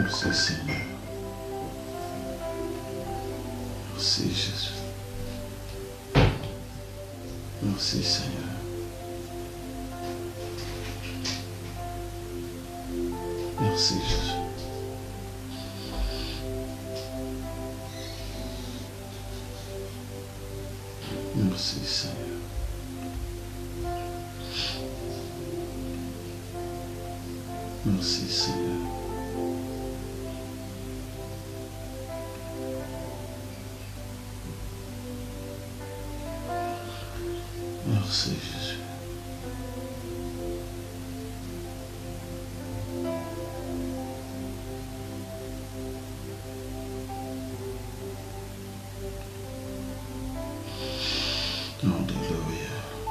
Merci Seigneur. Merci Jésus. Merci Seigneur. Merci Jésus. Merci Seigneur. Merci Seigneur. Merci Jésus. Alléluia.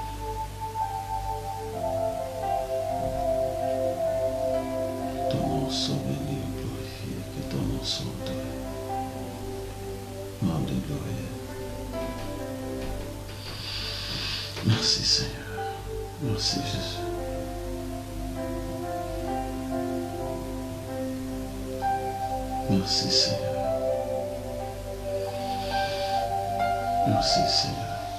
Ton nom soit béni et glorifié, que ton nom soit adoré. Alléluia. Merci Seigneur. Merci Jésus. Merci Seigneur. Merci Seigneur.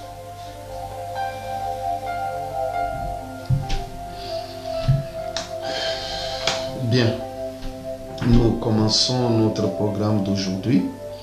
Bien, nous commençons notre programme d'aujourd'hui.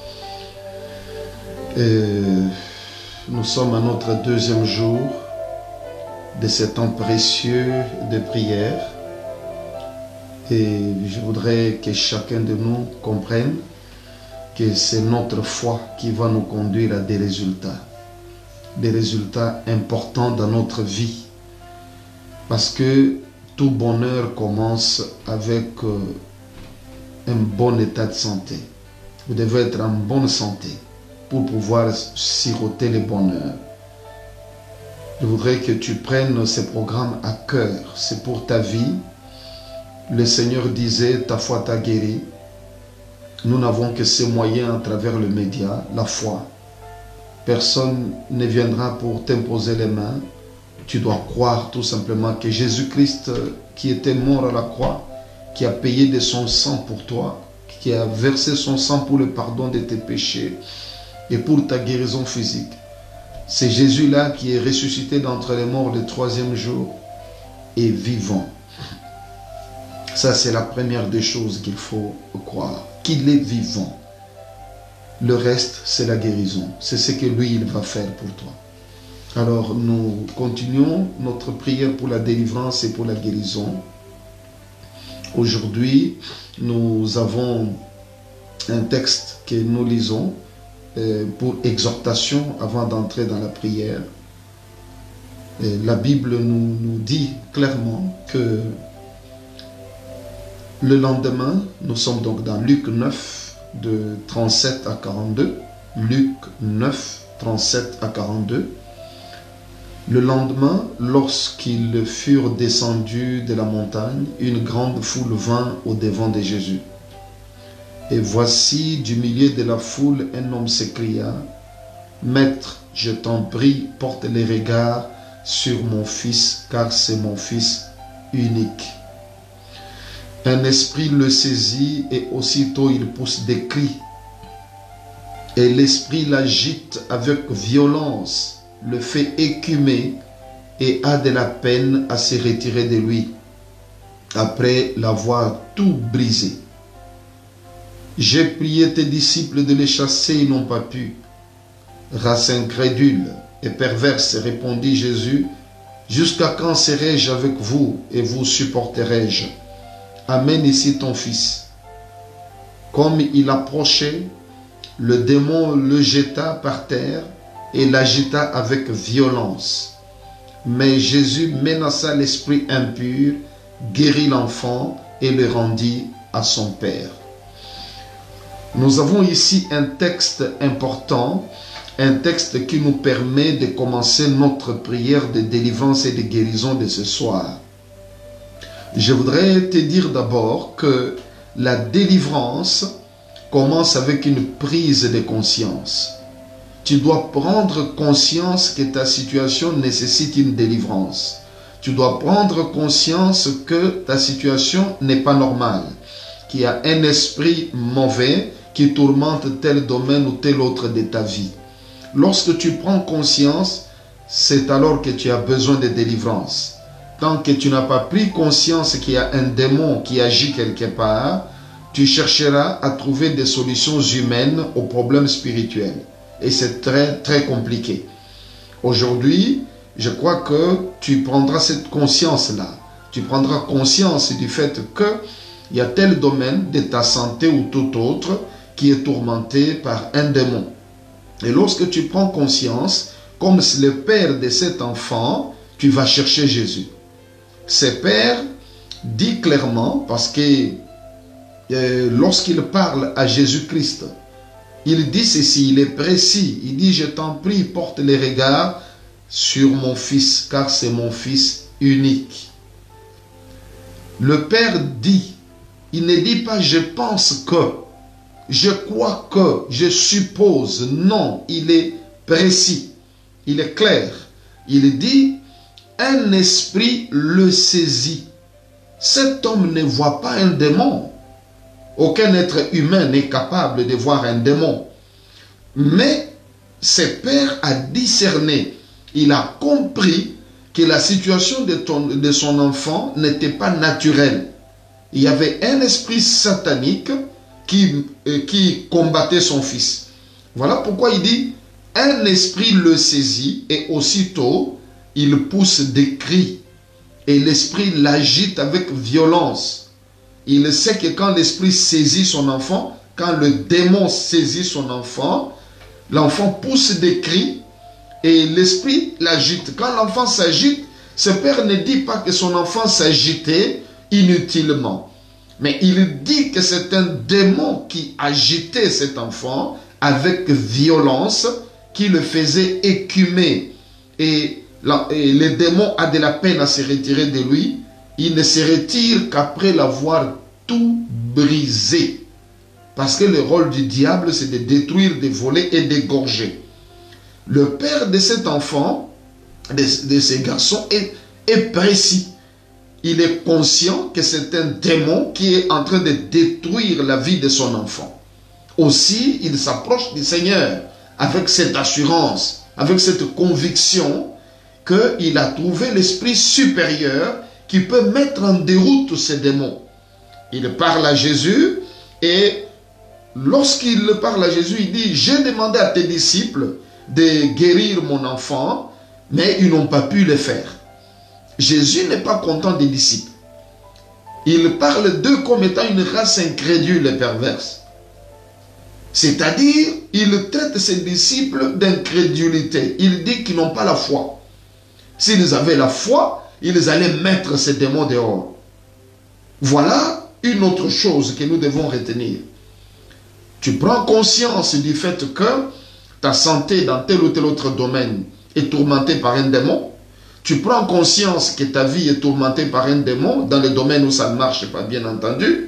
Nous sommes à notre deuxième jour de ce temps précieux de prière. Et je voudrais que chacun de nous comprenne que c'est notre foi qui va nous conduire à des résultats importants dans notre vie. Parce que tout bonheur commence avec un bon état de santé. Vous devez être en bonne santé pour pouvoir siroter le bonheur. Je voudrais que tu prennes ce programme à cœur. C'est pour ta vie. Le Seigneur disait, ta foi t'a guéri. Nous n'avons que ces moyens à travers le média, la foi. Personne ne viendra pour t'imposer les mains. Tu dois croire tout simplement que Jésus-Christ, qui était mort à la croix, qui a payé de son sang pour toi, qui a versé son sang pour le pardon de tes péchés et pour ta guérison physique. C'est Jésus-là qui est ressuscité d'entre les morts le troisième jour et vivant. Ça, c'est la première des choses qu'il faut croire, qu'il est vivant. Le reste, c'est la guérison. C'est ce que lui, il va faire pour toi. Alors, nous continuons notre prière pour la délivrance et pour la guérison. Aujourd'hui, nous avons un texte que nous lisons pour exhortation avant d'entrer dans la prière. Et la Bible nous dit clairement que le lendemain, nous sommes donc dans Luc 9, de 37 à 42. Luc 9, 37 à 42. Le lendemain, lorsqu'ils furent descendus de la montagne, une grande foule vint au-devant de Jésus. Et voici, du milieu de la foule, un homme s'écria, « Maître, je t'en prie, porte les regards sur mon fils, car c'est mon fils unique. » Un esprit le saisit et aussitôt il pousse des cris. Et l'esprit l'agite avec violence, le fait écumer et a de la peine à se retirer de lui, après l'avoir tout brisé. J'ai prié tes disciples de les chasser, ils n'ont pas pu. Race incrédule et perverse, répondit Jésus, jusqu'à quand serai-je avec vous et vous supporterai-je? Amène ici ton fils. Comme il approchait, le démon le jeta par terre et l'agita avec violence. Mais Jésus menaça l'esprit impur, guérit l'enfant et le rendit à son père. Nous avons ici un texte important, un texte qui nous permet de commencer notre prière de délivrance et de guérison de ce soir. Je voudrais te dire d'abord que la délivrance commence avec une prise de conscience. Tu dois prendre conscience que ta situation nécessite une délivrance. Tu dois prendre conscience que ta situation n'est pas normale, qu'il y a un esprit mauvais qui tourmente tel domaine ou tel autre de ta vie. Lorsque tu prends conscience, c'est alors que tu as besoin de délivrance. Tant que tu n'as pas pris conscience qu'il y a un démon qui agit quelque part, tu chercheras à trouver des solutions humaines aux problèmes spirituels. Et c'est très, très compliqué. Aujourd'hui, je crois que tu prendras cette conscience-là. Tu prendras conscience du fait qu'il y a tel domaine de ta santé ou tout autre qui est tourmenté par un démon. Et lorsque tu prends conscience, comme le père de cet enfant, tu vas chercher Jésus. Ce père dit clairement, parce que lorsqu'il parle à Jésus-Christ, il dit ceci, il est précis, il dit « Je t'en prie, porte les regards sur mon fils, car c'est mon fils unique. » Le père dit, il ne dit pas « Je pense que », je crois que, je suppose. Non, il est précis, il est clair. Il dit, un esprit le saisit. Cet homme ne voit pas un démon. Aucun être humain n'est capable de voir un démon. Mais ce père a discerné, il a compris que la situation de son enfant n'était pas naturelle. Il y avait un esprit satanique qui combattait son fils. Voilà pourquoi il dit, un esprit le saisit et aussitôt il pousse des cris et l'esprit l'agite avec violence. Il sait que quand l'esprit saisit son enfant, quand le démon saisit son enfant, l'enfant pousse des cris et l'esprit l'agite. Quand l'enfant s'agite, ce père ne dit pas que son enfant s'agitait inutilement. Mais il dit que c'est un démon qui agitait cet enfant avec violence, qui le faisait écumer. Et le démon a de la peine à se retirer de lui. Il ne se retire qu'après l'avoir tout brisé. Parce que le rôle du diable, c'est de détruire, de voler et d'égorger. Le père de cet enfant, de ces garçons, est précis. Il est conscient que c'est un démon qui est en train de détruire la vie de son enfant. Aussi, il s'approche du Seigneur avec cette assurance, avec cette conviction qu'il a trouvé l'esprit supérieur qui peut mettre en déroute ces démons. Il parle à Jésus et lorsqu'il parle à Jésus, il dit « J'ai demandé à tes disciples de guérir mon enfant, mais ils n'ont pas pu le faire. » Jésus n'est pas content des disciples. Il parle d'eux comme étant une race incrédule et perverse. C'est-à-dire, il traite ses disciples d'incrédulité. Il dit qu'ils n'ont pas la foi. S'ils avaient la foi, ils allaient mettre ces démons dehors. Voilà une autre chose que nous devons retenir. Tu prends conscience du fait que ta santé dans tel ou tel autre domaine est tourmentée par un démon. Tu prends conscience que ta vie est tourmentée par un démon dans le domaine où ça ne marche pas, bien entendu.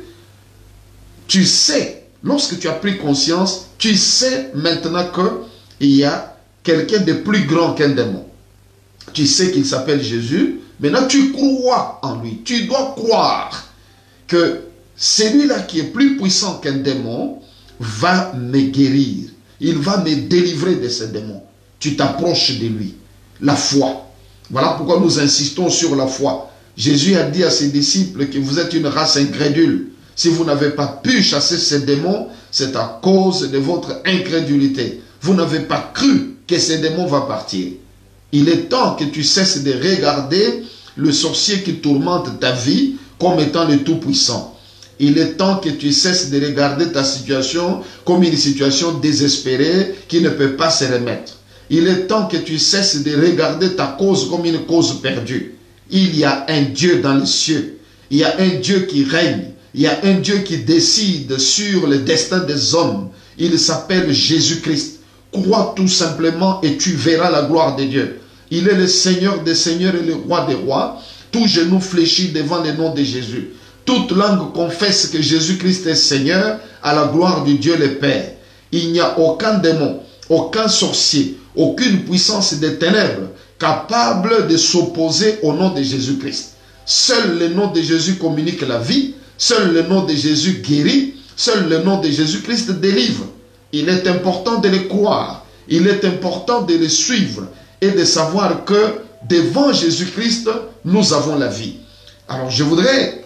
Tu sais, lorsque tu as pris conscience, tu sais maintenant qu'il y a quelqu'un de plus grand qu'un démon. Tu sais qu'il s'appelle Jésus. Maintenant, tu crois en lui. Tu dois croire que celui-là qui est plus puissant qu'un démon va me guérir. Il va me délivrer de ce démon. Tu t'approches de lui. La foi. Voilà pourquoi nous insistons sur la foi. Jésus a dit à ses disciples que vous êtes une race incrédule. Si vous n'avez pas pu chasser ces démons, c'est à cause de votre incrédulité. Vous n'avez pas cru que ces démons vont partir. Il est temps que tu cesses de regarder le sorcier qui tourmente ta vie comme étant le Tout-Puissant. Il est temps que tu cesses de regarder ta situation comme une situation désespérée qui ne peut pas se remettre. Il est temps que tu cesses de regarder ta cause comme une cause perdue. Il y a un Dieu dans les cieux. Il y a un Dieu qui règne. Il y a un Dieu qui décide sur le destin des hommes. Il s'appelle Jésus-Christ. Crois tout simplement et tu verras la gloire de Dieu. Il est le Seigneur des seigneurs et le roi des rois. Tout genou fléchit devant le nom de Jésus. Toute langue confesse que Jésus-Christ est Seigneur à la gloire de Dieu le Père. Il n'y a aucun démon, aucun sorcier, aucune puissance des ténèbres capable de s'opposer au nom de Jésus-Christ. Seul le nom de Jésus communique la vie. Seul le nom de Jésus guérit. Seul le nom de Jésus-Christ délivre. Il est important de les croire. Il est important de les suivre et de savoir que devant Jésus-Christ, nous avons la vie. Alors je voudrais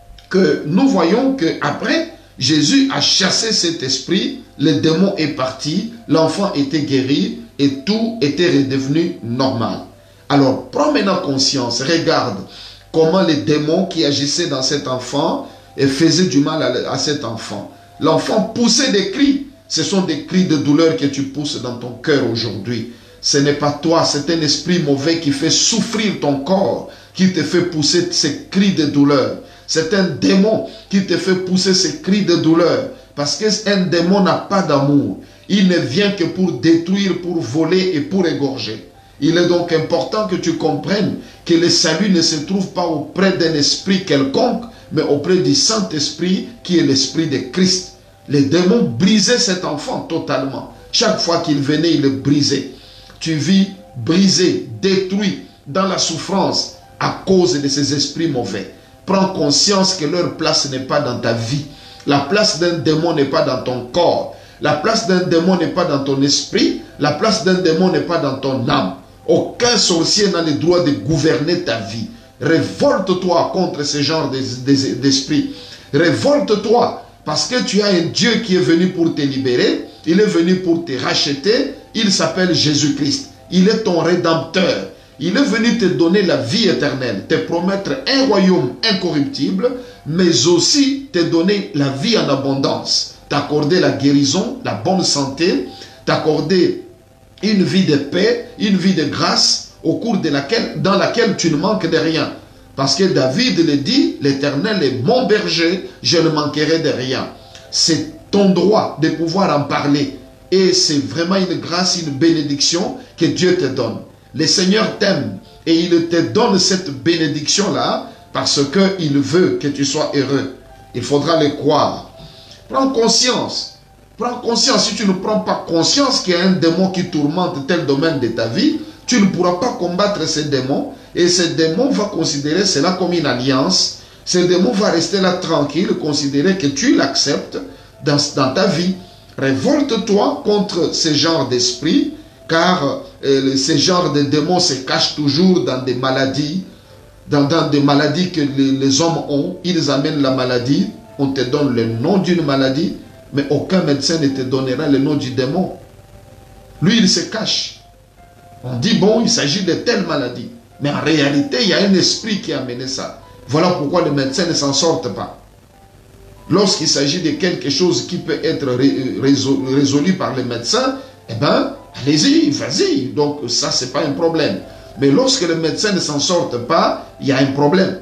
que nous voyons qu'après, Jésus a chassé cet esprit, le démon est parti, l'enfant était guéri et tout était redevenu normal. Alors prends maintenant conscience, regarde comment les démons qui agissaient dans cet enfant et faisaient du mal à cet enfant. L'enfant poussait des cris. Ce sont des cris de douleur que tu pousses dans ton cœur aujourd'hui. Ce n'est pas toi, c'est un esprit mauvais qui fait souffrir ton corps, qui te fait pousser ces cris de douleur. C'est un démon qui te fait pousser ces cris de douleur. Parce qu'un démon n'a pas d'amour. Il ne vient que pour détruire, pour voler et pour égorger. Il est donc important que tu comprennes que le salut ne se trouve pas auprès d'un esprit quelconque, mais auprès du Saint-Esprit qui est l'esprit de Christ. Les démons brisaient cet enfant totalement. Chaque fois qu'il venait, il le brisait. Tu vis brisé, détruit dans la souffrance à cause de ces esprits mauvais. Prends conscience que leur place n'est pas dans ta vie. La place d'un démon n'est pas dans ton corps. La place d'un démon n'est pas dans ton esprit. La place d'un démon n'est pas dans ton âme. Aucun sorcier n'a le droit de gouverner ta vie. Révolte-toi contre ce genre d'esprit. Révolte-toi parce que tu as un Dieu qui est venu pour te libérer. Il est venu pour te racheter. Il s'appelle Jésus-Christ. Il est ton rédempteur. Il est venu te donner la vie éternelle, te promettre un royaume incorruptible, mais aussi te donner la vie en abondance, t'accorder la guérison, la bonne santé, t'accorder une vie de paix, une vie de grâce, au cours de dans laquelle tu ne manques de rien. Parce que David le dit, l'Éternel est mon berger, je ne manquerai de rien. C'est ton droit de pouvoir en parler. Et c'est vraiment une grâce, une bénédiction que Dieu te donne. Le Seigneur t'aime et il te donne cette bénédiction-là parce qu'il veut que tu sois heureux. Il faudra le croire. Prends conscience. Prends conscience. Si tu ne prends pas conscience qu'il y a un démon qui tourmente tel domaine de ta vie, tu ne pourras pas combattre ces démons. Et ce démon va considérer cela comme une alliance. Ce démon va rester là tranquille, considérer que tu l'acceptes dans ta vie. Révolte-toi contre ce genre d'esprit, car ce genre de démons se cachent toujours dans des maladies, dans des maladies que les hommes ont. Ils amènent la maladie, on te donne le nom d'une maladie, mais aucun médecin ne te donnera le nom du démon. Lui, il se cache. On dit, bon, il s'agit de telle maladie. Mais en réalité, il y a un esprit qui a amené ça. Voilà pourquoi les médecins ne s'en sortent pas. Lorsqu'il s'agit de quelque chose qui peut être résolu par les médecins, eh bien, allez-y, vas-y. Donc ça, ce n'est pas un problème. Mais lorsque les médecins ne s'en sortent pas, il y a un problème.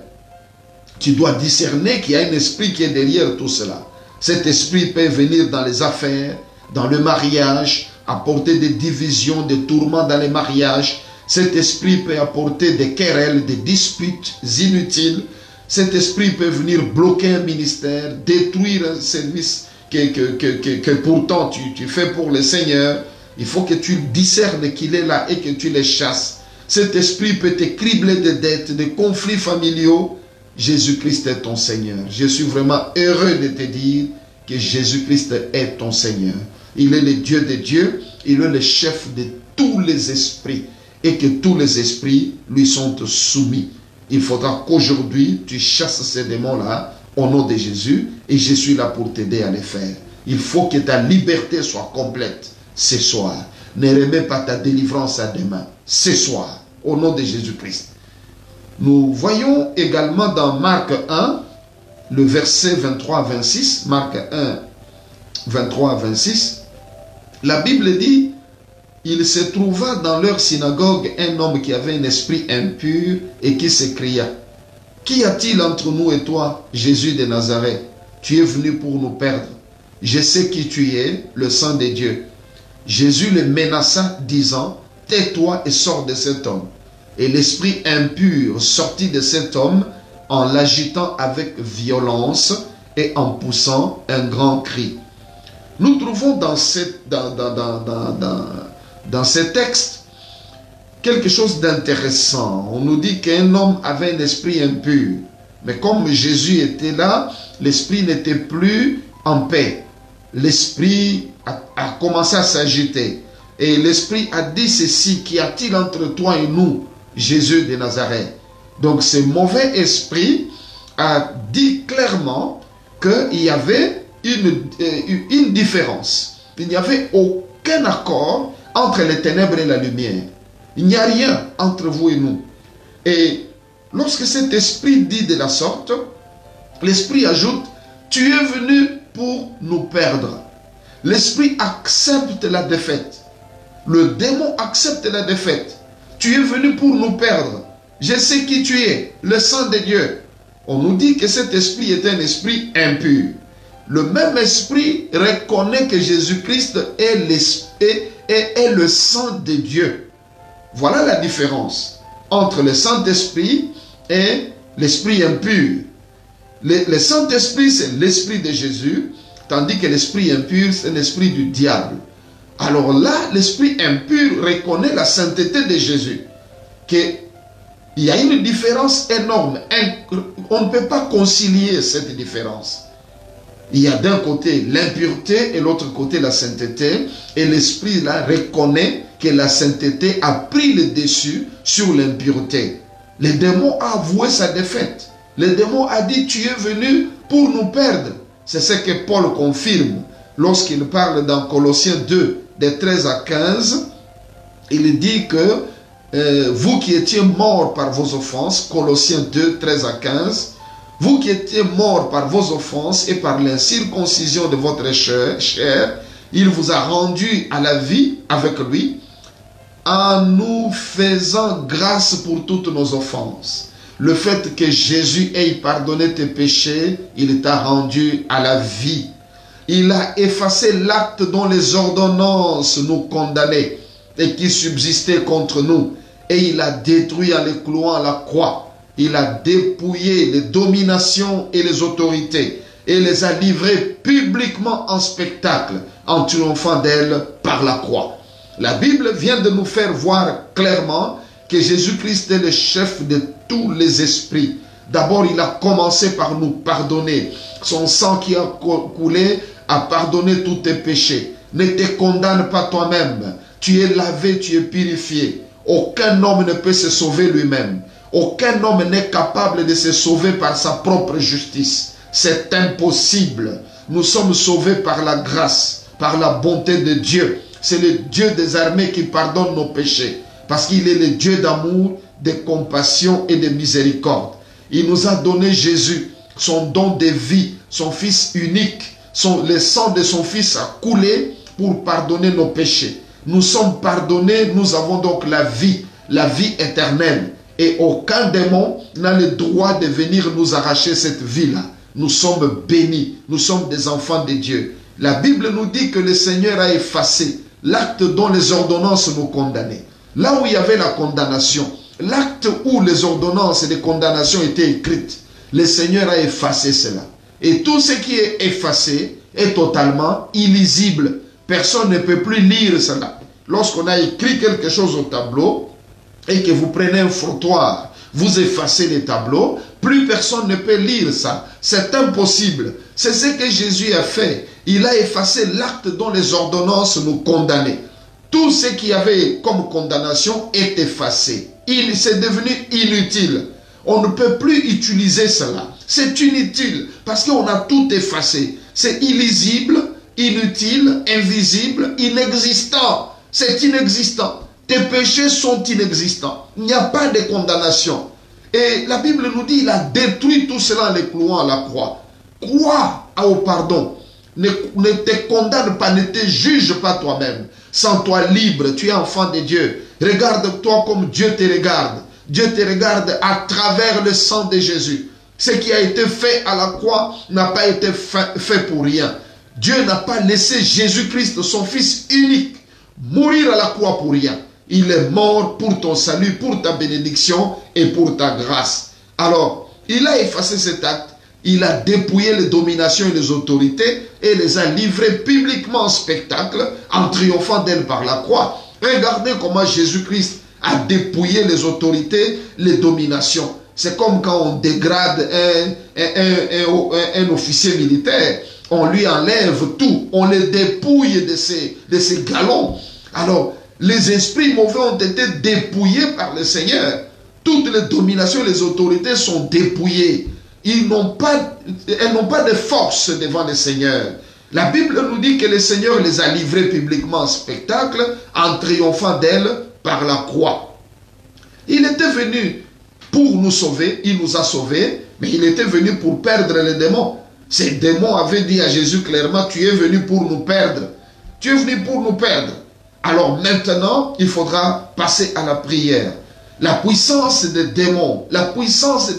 Tu dois discerner qu'il y a un esprit qui est derrière tout cela. Cet esprit peut venir dans les affaires, dans le mariage, apporter des divisions, des tourments dans les mariages. Cet esprit peut apporter des querelles, des disputes inutiles. Cet esprit peut venir bloquer un ministère, détruire un service que pourtant tu fais pour le Seigneur. Il faut que tu discernes qu'il est là et que tu les chasses. Cet esprit peut te cribler de dettes, de conflits familiaux. Jésus-Christ est ton Seigneur. Je suis vraiment heureux de te dire que Jésus-Christ est ton Seigneur. Il est le Dieu des dieux, il est le chef de tous les esprits et que tous les esprits lui sont soumis. Il faudra qu'aujourd'hui, tu chasses ces démons-là au nom de Jésus et je suis là pour t'aider à les faire. Il faut que ta liberté soit complète ce soir. Ne remets pas ta délivrance à demain. Ce soir, au nom de Jésus-Christ. Nous voyons également dans Marc 1, le verset 23 à 26, Marc 1, 23 à 26, la Bible dit, il se trouva dans leur synagogue un homme qui avait un esprit impur et qui s'écria, qu'y a-t-il entre nous et toi, Jésus de Nazareth? Tu es venu pour nous perdre. Je sais qui tu es, le Saint de Dieu. Jésus le menaça, disant, tais-toi et sors de cet homme. Et l'esprit impur sortit de cet homme en l'agitant avec violence et en poussant un grand cri. Nous trouvons dans ce texte quelque chose d'intéressant. On nous dit qu'un homme avait un esprit impur. Mais comme Jésus était là, l'esprit n'était plus en paix. L'esprit a commencé à s'agiter. Et l'esprit a dit ceci: qu'y a-t-il entre toi et nous, Jésus de Nazareth? Donc ce mauvais esprit a dit clairement qu'il y avait une différence. Il n'y avait aucun accord entre les ténèbres et la lumière. Il n'y a rien entre vous et nous. Et lorsque cet esprit dit de la sorte, l'esprit ajoute: tu es venu pour nous perdre. L'esprit accepte la défaite. Le démon accepte la défaite. Tu es venu pour nous perdre. Je sais qui tu es, le Saint de Dieu. On nous dit que cet esprit est un esprit impur. Le même esprit reconnaît que Jésus-Christ est le Saint de Dieu. Voilà la différence entre le Saint-Esprit et l'esprit impur. Le Saint-Esprit, c'est l'esprit de Jésus, tandis que l'esprit impur, c'est l'esprit du diable. Alors là, l'esprit impur reconnaît la sainteté de Jésus. Il y a une différence énorme. On ne peut pas concilier cette différence. Il y a d'un côté l'impureté et l'autre côté la sainteté. Et l'esprit là reconnaît que la sainteté a pris le dessus sur l'impureté. Le démon a avoué sa défaite. Le démon a dit: tu es venu pour nous perdre. C'est ce que Paul confirme lorsqu'il parle dans Colossiens 2, des 13 à 15. Il dit que vous qui étiez morts par vos offenses, Colossiens 2, 13 à 15, vous qui étiez morts par vos offenses et par l'incirconcision de votre chair, il vous a rendu à la vie avec lui, en nous faisant grâce pour toutes nos offenses. Le fait que Jésus ait pardonné tes péchés, il t'a rendu à la vie. Il a effacé l'acte dont les ordonnances nous condamnaient et qui subsistait contre nous. Et il a détruit en les clouant à la croix. Il a dépouillé les dominations et les autorités et les a livrées publiquement en spectacle en triomphant d'elles par la croix. La Bible vient de nous faire voir clairement que Jésus-Christ est le chef de tous les esprits. D'abord, il a commencé par nous pardonner. Son sang qui a coulé a pardonné tous tes péchés. Ne te condamne pas toi-même. Tu es lavé, tu es purifié. Aucun homme ne peut se sauver lui-même. Aucun homme n'est capable de se sauver par sa propre justice. C'est impossible. Nous sommes sauvés par la grâce, par la bonté de Dieu. C'est le Dieu des armées qui pardonne nos péchés. Parce qu'il est le Dieu d'amour, de compassion et de miséricorde. Il nous a donné Jésus, son don de vie, son Fils unique. Le sang de son Fils a coulé pour pardonner nos péchés. Nous sommes pardonnés, nous avons donc la vie éternelle. Et aucun démon n'a le droit de venir nous arracher cette vie-là. Nous sommes bénis, nous sommes des enfants de Dieu. La Bible nous dit que le Seigneur a effacé l'acte dont les ordonnances nous condamnaient. Là où il y avait la condamnation, l'acte où les ordonnances et les condamnations étaient écrites, le Seigneur a effacé cela. Et tout ce qui est effacé est totalement illisible. Personne ne peut plus lire cela. Lorsqu'on a écrit quelque chose au tableau et que vous prenez un frottoir, vous effacez les tableaux, plus personne ne peut lire ça. C'est impossible. C'est ce que Jésus a fait. Il a effacé l'acte dont les ordonnances nous condamnaient. Tout ce qu'il y avait comme condamnation est effacé. C'est devenu inutile. On ne peut plus utiliser cela. C'est inutile parce qu'on a tout effacé. C'est illisible, inutile, invisible, inexistant. C'est inexistant. Tes péchés sont inexistants. Il n'y a pas de condamnation. Et la Bible nous dit qu'il a détruit tout cela en les clouant à la croix. Crois au pardon. Ne te condamne pas, ne te juge pas toi-même. Sens-toi libre, tu es enfant de Dieu. Regarde-toi comme Dieu te regarde. Dieu te regarde à travers le sang de Jésus. Ce qui a été fait à la croix n'a pas été fait pour rien. Dieu n'a pas laissé Jésus-Christ, son Fils unique, mourir à la croix pour rien. Il est mort pour ton salut, pour ta bénédiction et pour ta grâce. Alors, il a effacé cet acte. Il a dépouillé les dominations et les autorités et les a livrées publiquement en spectacle en triomphant d'elles par la croix. Regardez comment Jésus-Christ a dépouillé les autorités, les dominations. C'est comme quand on dégrade un officier militaire. On lui enlève tout. On le dépouille de ses galons. Alors, les esprits mauvais ont été dépouillés par le Seigneur. Toutes les dominations, les autorités sont dépouillées. Elles n'ont pas de force devant le Seigneur. La Bible nous dit que le Seigneur les a livrés publiquement en spectacle en triomphant d'elles par la croix. Il était venu pour nous sauver, il nous a sauvés, mais il était venu pour perdre les démons. Ces démons avaient dit à Jésus clairement, tu es venu pour nous perdre. Tu es venu pour nous perdre. Alors maintenant, il faudra passer à la prière. La puissance des démons, la puissance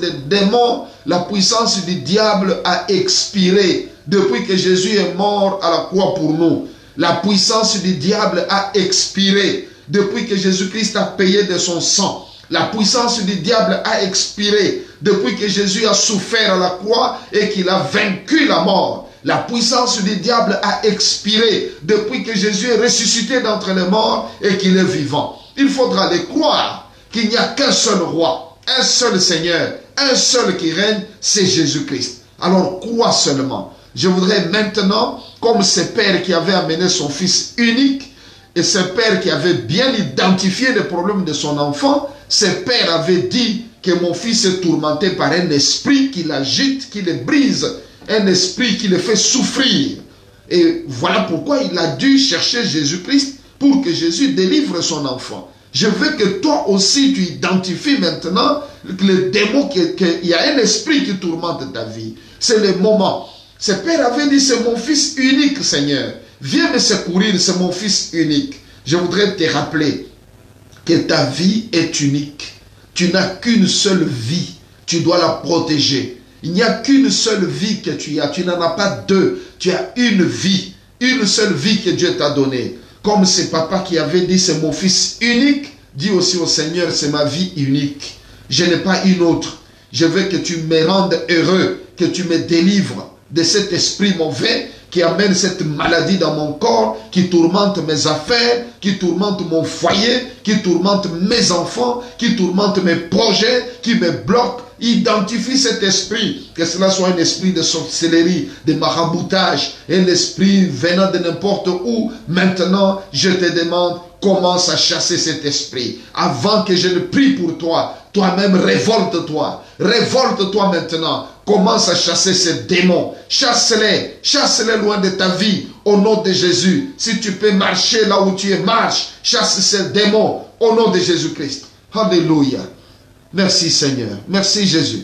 du diable a expiré depuis que Jésus est mort à la croix pour nous. La puissance du diable a expiré depuis que Jésus-Christ a payé de son sang. La puissance du diable a expiré depuis que Jésus a souffert à la croix et qu'il a vaincu la mort. La puissance du diable a expiré depuis que Jésus est ressuscité d'entre les morts et qu'il est vivant. Il faudra le croire qu'il n'y a qu'un seul roi, un seul Seigneur, un seul qui règne, c'est Jésus-Christ. Alors crois seulement. Je voudrais maintenant, comme ce père qui avait amené son fils unique, et ce père qui avait bien identifié les problèmes de son enfant, ce père avait dit que mon fils est tourmenté par un esprit qui l'agite, qui le brise, un esprit qui le fait souffrir. Et voilà pourquoi il a dû chercher Jésus-Christ pour que Jésus délivre son enfant. Je veux que toi aussi tu identifies maintenant le démon, qu'il y a un esprit qui tourmente ta vie. C'est le moment. Ce père avait dit, c'est mon fils unique, Seigneur. Viens me secourir, c'est mon fils unique. Je voudrais te rappeler que ta vie est unique. Tu n'as qu'une seule vie. Tu dois la protéger. Il n'y a qu'une seule vie que tu as. Tu n'en as pas deux. Tu as une vie. Une seule vie que Dieu t'a donnée. Comme ce papa qui avait dit, c'est mon fils unique, dit aussi au Seigneur, c'est ma vie unique. Je n'ai pas une autre. Je veux que tu me rendes heureux, que tu me délivres de cet esprit mauvais qui amène cette maladie dans mon corps, qui tourmente mes affaires, qui tourmente mon foyer, qui tourmente mes enfants, qui tourmente mes projets, qui me bloque. Identifie cet esprit, que cela soit un esprit de sorcellerie, de maraboutage, un esprit venant de n'importe où. Maintenant, je te demande, commence à chasser cet esprit. Avant que je ne prie pour toi, toi-même révolte-toi. Révolte-toi maintenant. Commence à chasser ces démons. Chasse-les. Chasse-les loin de ta vie. Au nom de Jésus. Si tu peux marcher là où tu es, marche. Chasse ces démons. Au nom de Jésus-Christ. Alléluia. Merci Seigneur. Merci Jésus.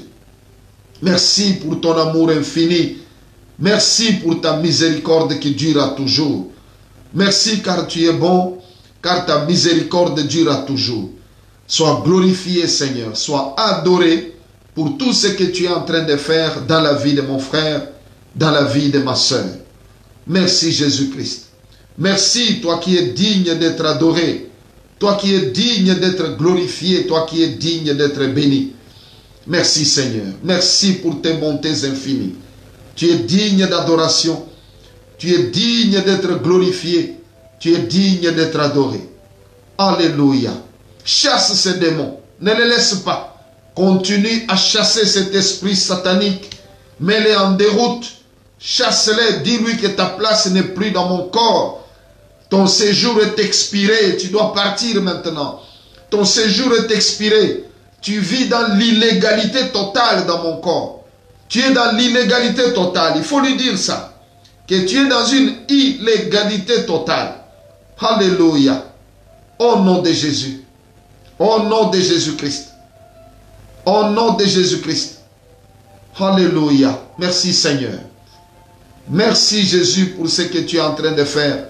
Merci pour ton amour infini. Merci pour ta miséricorde qui durera toujours. Merci car tu es bon, car ta miséricorde durera toujours. Sois glorifié Seigneur. Sois adoré pour tout ce que tu es en train de faire dans la vie de mon frère, dans la vie de ma soeur. Merci Jésus-Christ. Merci toi qui es digne d'être adoré. Toi qui es digne d'être glorifié, toi qui es digne d'être béni. Merci Seigneur. Merci pour tes bontés infinies. Tu es digne d'adoration. Tu es digne d'être glorifié. Tu es digne d'être adoré. Alléluia. Chasse ces démons. Ne les laisse pas. Continue à chasser cet esprit satanique. Mets-les en déroute. Chasse-les. Dis-lui que ta place n'est plus dans mon corps. Ton séjour est expiré, tu dois partir maintenant. Ton séjour est expiré. Tu vis dans l'illégalité totale dans mon corps. Tu es dans l'illégalité totale. Il faut lui dire ça. Que tu es dans une illégalité totale. Alléluia. Au nom de Jésus. Au nom de Jésus-Christ. Au nom de Jésus-Christ. Alléluia. Merci Seigneur. Merci Jésus pour ce que tu es en train de faire.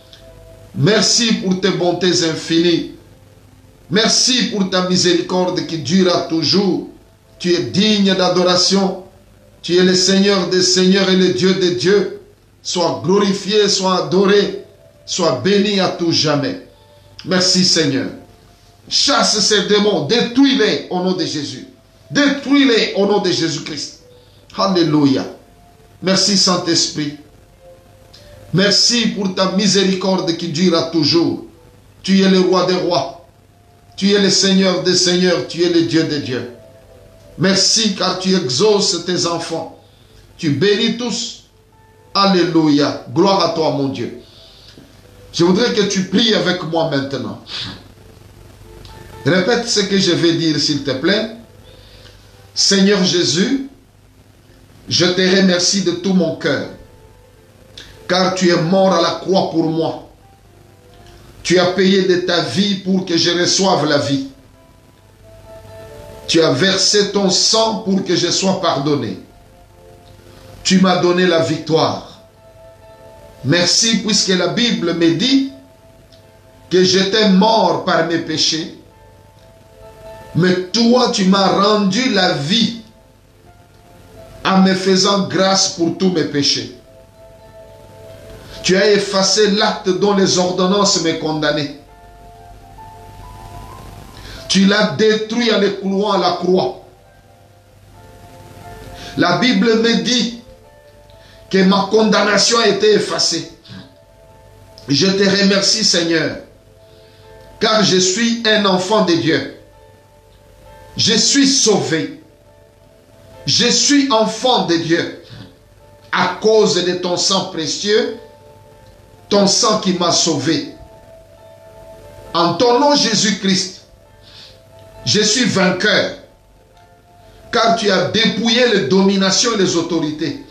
Merci pour tes bontés infinies. Merci pour ta miséricorde qui durera toujours. Tu es digne d'adoration. Tu es le Seigneur des seigneurs et le Dieu des dieux. Sois glorifié, sois adoré, sois béni à tout jamais. Merci Seigneur. Chasse ces démons, détruis-les au nom de Jésus. Détruis-les au nom de Jésus-Christ. Alléluia. Merci Saint-Esprit. Merci pour ta miséricorde qui durera toujours. Tu es le roi des rois. Tu es le Seigneur des seigneurs. Tu es le Dieu des dieux. Merci car tu exauces tes enfants. Tu bénis tous. Alléluia. Gloire à toi, mon Dieu. Je voudrais que tu pries avec moi maintenant. Répète ce que je vais dire, s'il te plaît. Seigneur Jésus, je te remercie de tout mon cœur, car tu es mort à la croix pour moi. Tu as payé de ta vie pour que je reçoive la vie. Tu as versé ton sang pour que je sois pardonné. Tu m'as donné la victoire. Merci puisque la Bible me dit que j'étais mort par mes péchés. Mais toi, tu m'as rendu la vie en me faisant grâce pour tous mes péchés. Tu as effacé l'acte dont les ordonnances me condamnaient. Tu l'as détruit en le clouant à la croix. La Bible me dit que ma condamnation a été effacée. Je te remercie, Seigneur, car je suis un enfant de Dieu. Je suis sauvé. Je suis enfant de Dieu à cause de ton sang précieux, ton sang qui m'a sauvé. En ton nom Jésus-Christ, je suis vainqueur, car tu as dépouillé les dominations et les autorités.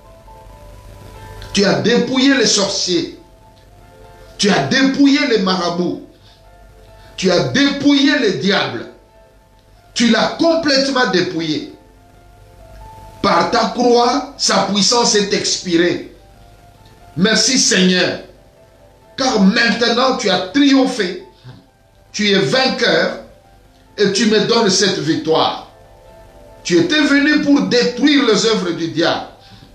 Tu as dépouillé les sorciers. Tu as dépouillé les marabouts. Tu as dépouillé les diables. Tu l'as complètement dépouillé. Par ta croix, sa puissance est expirée. Merci Seigneur, car maintenant tu as triomphé. Tu es vainqueur et tu me donnes cette victoire. Tu étais venu pour détruire les œuvres du diable.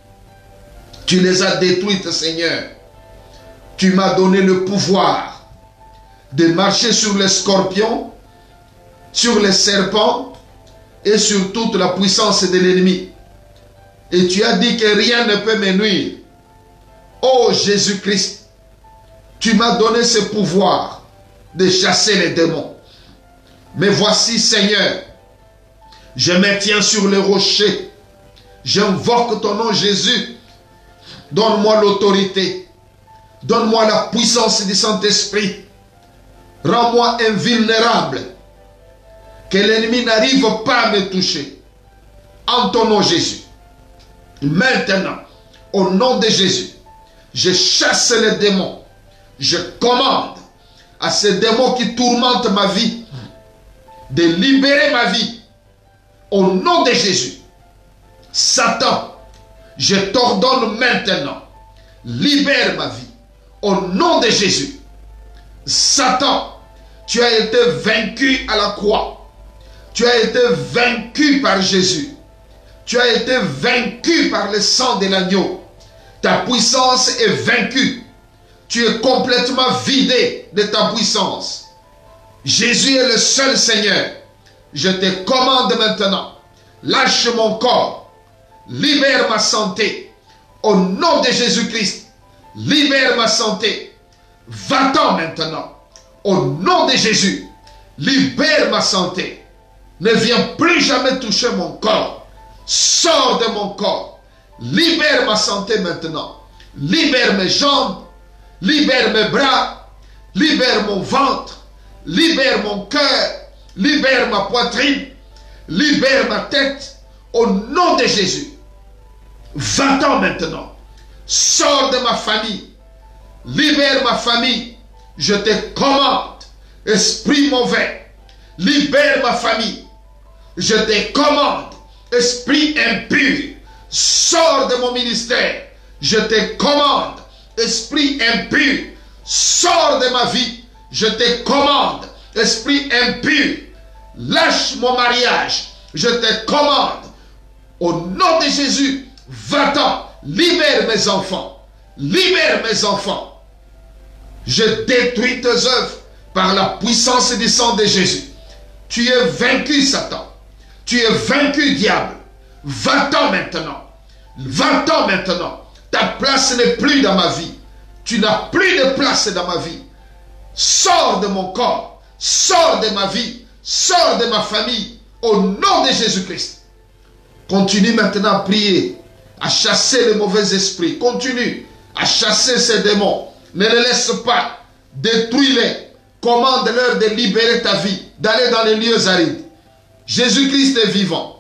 Tu les as détruites, Seigneur. Tu m'as donné le pouvoir de marcher sur les scorpions, sur les serpents et sur toute la puissance de l'ennemi. Et tu as dit que rien ne peut me nuire. Oh Jésus-Christ, tu m'as donné ce pouvoir de chasser les démons. Mais voici, Seigneur, je me tiens sur le rocher. J'invoque ton nom, Jésus. Donne-moi l'autorité. Donne-moi la puissance du Saint-Esprit. Rends-moi invulnérable. Que l'ennemi n'arrive pas à me toucher. En ton nom, Jésus. Maintenant, au nom de Jésus, je chasse les démons. Je commande à ces démons qui tourmentent ma vie de libérer ma vie. Au nom de Jésus. Satan, je t'ordonne maintenant, libère ma vie. Au nom de Jésus. Satan, tu as été vaincu à la croix. Tu as été vaincu par Jésus. Tu as été vaincu par le sang de l'agneau. Ta puissance est vaincue. Tu es complètement vidé de ta puissance. Jésus est le seul Seigneur. Je te commande maintenant. Lâche mon corps. Libère ma santé. Au nom de Jésus-Christ. Libère ma santé. Va-t'en maintenant. Au nom de Jésus. Libère ma santé. Ne viens plus jamais toucher mon corps. Sors de mon corps. Libère ma santé maintenant. Libère mes jambes. Libère mes bras. Libère mon ventre. Libère mon cœur. Libère ma poitrine. Libère ma tête. Au nom de Jésus. Va-t'en maintenant. Sors de ma famille. Libère ma famille. Je te commande. Esprit mauvais. Libère ma famille. Je te commande. Esprit impur. Sors de mon ministère. Je te commande. Esprit impur. Sors de ma vie. Je te commande. Esprit impur. Lâche mon mariage. Je te commande. Au nom de Jésus. Va-t'en. Libère mes enfants. Libère mes enfants. Je détruis tes œuvres par la puissance du sang de Jésus. Tu es vaincu, Satan. Tu es vaincu, diable. Va-t'en maintenant. Va-t'en maintenant. Ta place n'est plus dans ma vie. Tu n'as plus de place dans ma vie. Sors de mon corps. Sors de ma vie. Sors de ma famille. Au nom de Jésus-Christ. Continue maintenant à prier, à chasser les mauvais esprits. Continue à chasser ces démons. Ne les laisse pas. Détruis-les. Commande-leur de libérer ta vie, d'aller dans les lieux arides. Jésus-Christ est vivant.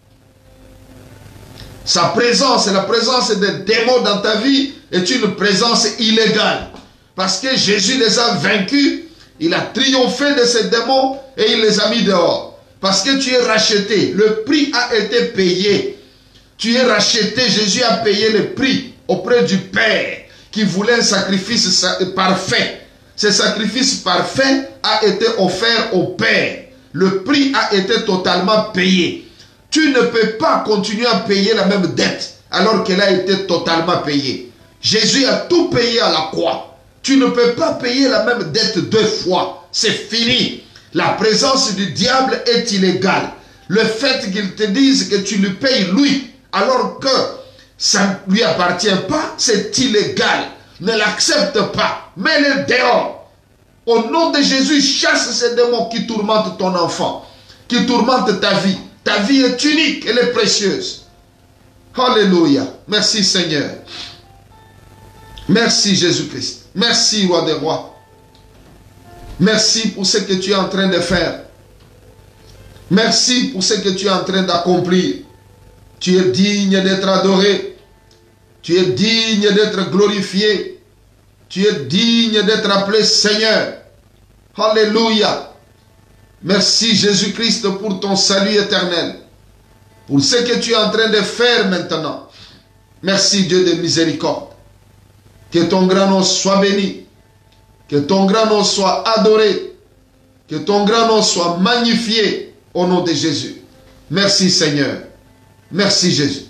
Sa présence et la présence des démons dans ta vie est une présence illégale. Parce que Jésus les a vaincus, il a triomphé de ces démons et il les a mis dehors. Parce que tu es racheté, le prix a été payé. Tu es racheté, Jésus a payé le prix auprès du Père qui voulait un sacrifice parfait. Ce sacrifice parfait a été offert au Père. Le prix a été totalement payé. Tu ne peux pas continuer à payer la même dette alors qu'elle a été totalement payée. Jésus a tout payé à la croix. Tu ne peux pas payer la même dette deux fois. C'est fini. La présence du diable est illégale. Le fait qu'il te dise que tu lui payes lui alors que ça ne lui appartient pas, c'est illégal. Ne l'accepte pas. Mets-le dehors. Au nom de Jésus, chasse ces démons qui tourmentent ton enfant, qui tourmentent ta vie. Ta vie est unique, elle est précieuse. Alléluia. Merci Seigneur. Merci Jésus-Christ. Merci Roi des Rois. Merci pour ce que tu es en train de faire. Merci pour ce que tu es en train d'accomplir. Tu es digne d'être adoré. Tu es digne d'être glorifié. Tu es digne d'être appelé Seigneur. Alléluia. Merci Jésus-Christ pour ton salut éternel. Pour ce que tu es en train de faire maintenant. Merci Dieu de miséricorde. Que ton grand nom soit béni. Que ton grand nom soit adoré. Que ton grand nom soit magnifié au nom de Jésus. Merci Seigneur. Merci Jésus.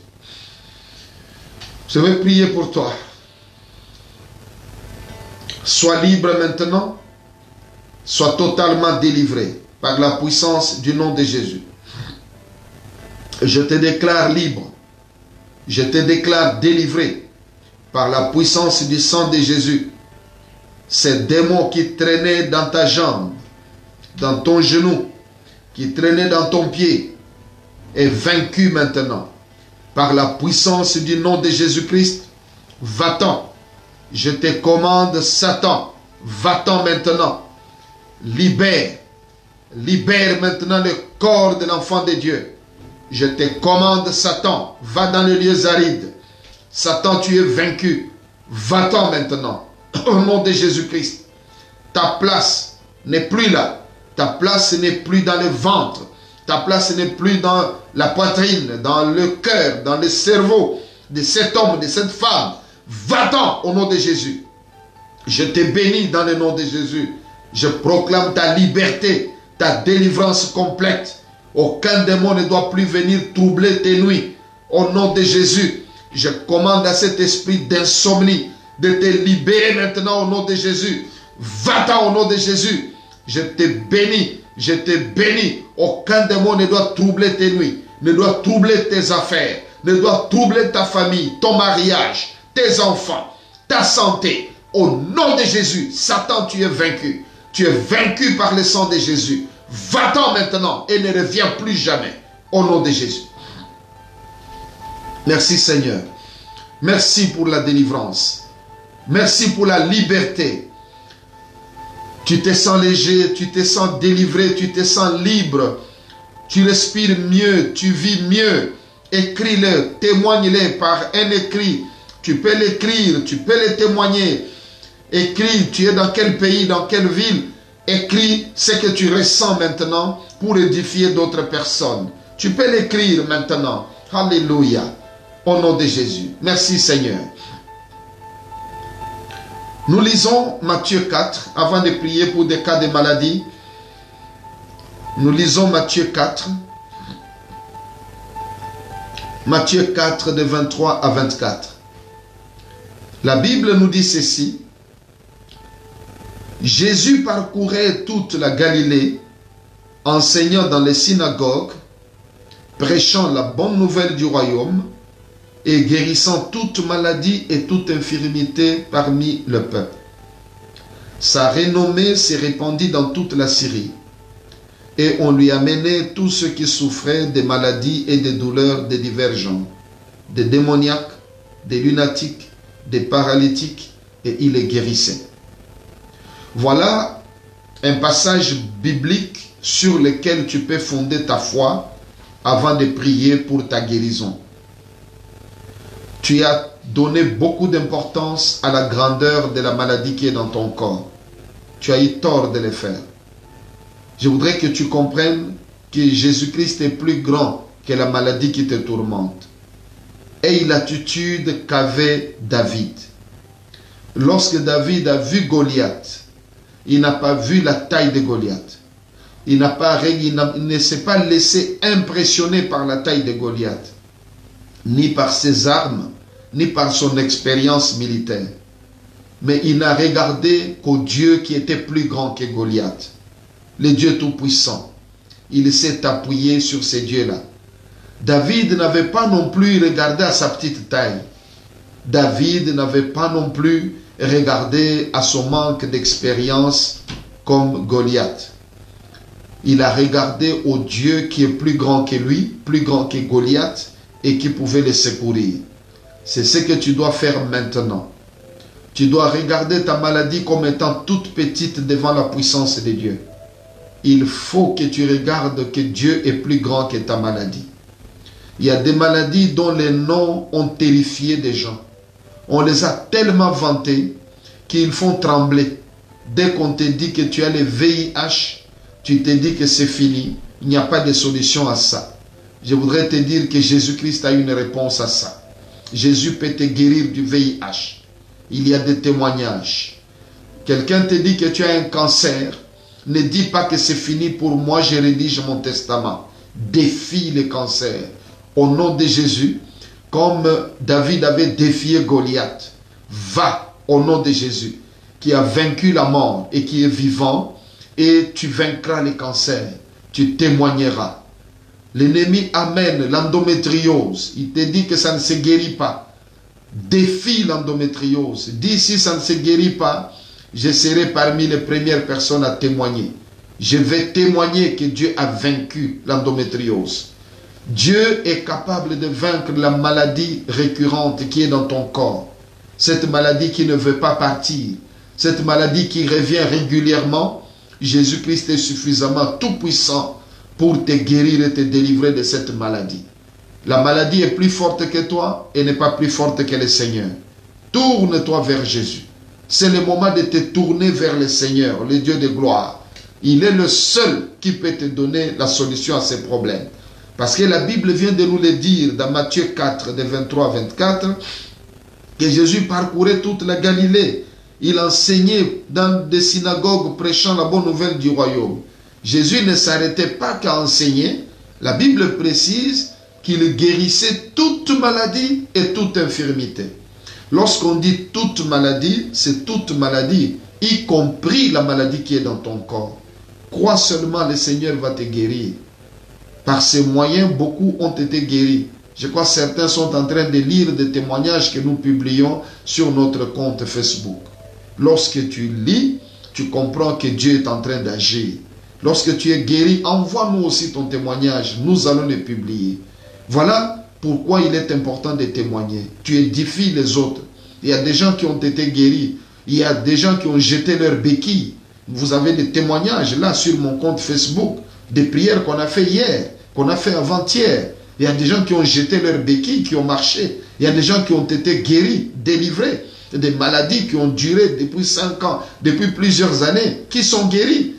Je vais prier pour toi. Sois libre maintenant. Sois totalement délivré par la puissance du nom de Jésus. Je te déclare libre. Je te déclare délivré par la puissance du sang de Jésus. Ces démons qui traînaient dans ta jambe, dans ton genou, qui traînaient dans ton pied, est vaincu maintenant. Par la puissance du nom de Jésus-Christ, va-t'en. Je te commande, Satan, va-t'en maintenant. Libère. Libère maintenant le corps de l'enfant de Dieu. Je te commande, Satan, va dans les lieux arides. Satan, tu es vaincu. Va-t'en maintenant. Au nom de Jésus-Christ. Ta place n'est plus là. Ta place n'est plus dans le ventre. Ta place n'est plus dans la poitrine, dans le cœur, dans le cerveau de cet homme, de cette femme. Va-t'en au nom de Jésus. Je te bénis dans le nom de Jésus. Je proclame ta liberté, ta délivrance complète. Aucun démon ne doit plus venir troubler tes nuits. Au nom de Jésus, je commande à cet esprit d'insomnie de te libérer maintenant au nom de Jésus. Va-t'en au nom de Jésus. Je te bénis, je te bénis. Aucun démon ne doit troubler tes nuits, ne doit troubler tes affaires, ne doit troubler ta famille, ton mariage, tes enfants, ta santé. Au nom de Jésus, Satan, tu es vaincu. Tu es vaincu par le sang de Jésus. Va-t'en maintenant et ne reviens plus jamais. Au nom de Jésus. Merci Seigneur. Merci pour la délivrance. Merci pour la liberté. Tu te sens léger, tu te sens délivré, tu te sens libre. Tu respires mieux, tu vis mieux. Écris-le, témoigne-le par un écrit. Tu peux l'écrire, tu peux le témoigner. Écris, tu es dans quel pays, dans quelle ville. Écris ce que tu ressens maintenant pour édifier d'autres personnes. Tu peux l'écrire maintenant. Alléluia. Au nom de Jésus. Merci Seigneur. Nous lisons Matthieu 4 avant de prier pour des cas de maladie. Nous lisons Matthieu 4. Matthieu 4 de 23 à 24. La Bible nous dit ceci. Jésus parcourait toute la Galilée, enseignant dans les synagogues, prêchant la bonne nouvelle du royaume et guérissant toute maladie et toute infirmité parmi le peuple. Sa renommée s'est répandue dans toute la Syrie. Et on lui amenait tous ceux qui souffraient des maladies et des douleurs de divers genres, des démoniaques, des lunatiques, des paralytiques, et il les guérissait. Voilà un passage biblique sur lequel tu peux fonder ta foi avant de prier pour ta guérison. Tu as donné beaucoup d'importance à la grandeur de la maladie qui est dans ton corps. Tu as eu tort de le faire. Je voudrais que tu comprennes que Jésus-Christ est plus grand que la maladie qui te tourmente. Et l'attitude qu'avait David. Lorsque David a vu Goliath, il n'a pas vu la taille de Goliath. Il ne s'est pas laissé impressionner par la taille de Goliath, ni par ses armes, ni par son expérience militaire. Mais il n'a regardé qu'au Dieu qui était plus grand que Goliath, le Dieu Tout-Puissant. Il s'est appuyé sur ces dieux-là. David n'avait pas non plus regardé à sa petite taille. David n'avait pas non plus regardé à son manque d'expérience comme Goliath. Il a regardé au Dieu qui est plus grand que lui, plus grand que Goliath, et qui pouvait le secourir. C'est ce que tu dois faire maintenant. Tu dois regarder ta maladie comme étant toute petite devant la puissance de Dieu. Il faut que tu regardes que Dieu est plus grand que ta maladie. Il y a des maladies dont les noms ont terrifié des gens. On les a tellement vantés qu'ils font trembler. Dès qu'on te dit que tu as le VIH, tu te dis que c'est fini. Il n'y a pas de solution à ça. Je voudrais te dire que Jésus-Christ a une réponse à ça. Jésus peut te guérir du VIH. Il y a des témoignages. Quelqu'un te dit que tu as un cancer. Ne dis pas que c'est fini pour moi, je rédige mon testament. Défie le cancer. Au nom de Jésus, comme David avait défié Goliath, va au nom de Jésus, qui a vaincu la mort et qui est vivant, et tu vaincras le cancer. Tu témoigneras. L'ennemi amène l'endométriose. Il te dit que ça ne se guérit pas. Défie l'endométriose. Dis si ça ne se guérit pas, je serai parmi les premières personnes à témoigner. Je vais témoigner que Dieu a vaincu l'endométriose. Dieu est capable de vaincre la maladie récurrente qui est dans ton corps. Cette maladie qui ne veut pas partir. Cette maladie qui revient régulièrement. Jésus-Christ est suffisamment tout puissant pour te guérir et te délivrer de cette maladie. La maladie est plus forte que toi et n'est pas plus forte que le Seigneur. Tourne-toi vers Jésus. C'est le moment de te tourner vers le Seigneur, le Dieu de gloire. Il est le seul qui peut te donner la solution à ces problèmes. Parce que la Bible vient de nous le dire dans Matthieu 4, de 23 à 24, que Jésus parcourait toute la Galilée. Il enseignait dans des synagogues prêchant la bonne nouvelle du royaume. Jésus ne s'arrêtait pas qu'à enseigner. La Bible précise qu'il guérissait toute maladie et toute infirmité. Lorsqu'on dit toute maladie, c'est toute maladie, y compris la maladie qui est dans ton corps. Crois seulement, le Seigneur va te guérir. Par ces moyens, beaucoup ont été guéris. Je crois que certains sont en train de lire des témoignages que nous publions sur notre compte Facebook. Lorsque tu lis, tu comprends que Dieu est en train d'agir. Lorsque tu es guéri, envoie-nous aussi ton témoignage. Nous allons le publier. Voilà pourquoi il est important de témoigner. Tu édifies les autres. Il y a des gens qui ont été guéris. Il y a des gens qui ont jeté leurs béquilles. Vous avez des témoignages là sur mon compte Facebook. Des prières qu'on a fait hier, qu'on a fait avant-hier. Il y a des gens qui ont jeté leurs béquilles, qui ont marché. Il y a des gens qui ont été guéris, délivrés. Des maladies qui ont duré depuis 5 ans, depuis plusieurs années, qui sont guéris.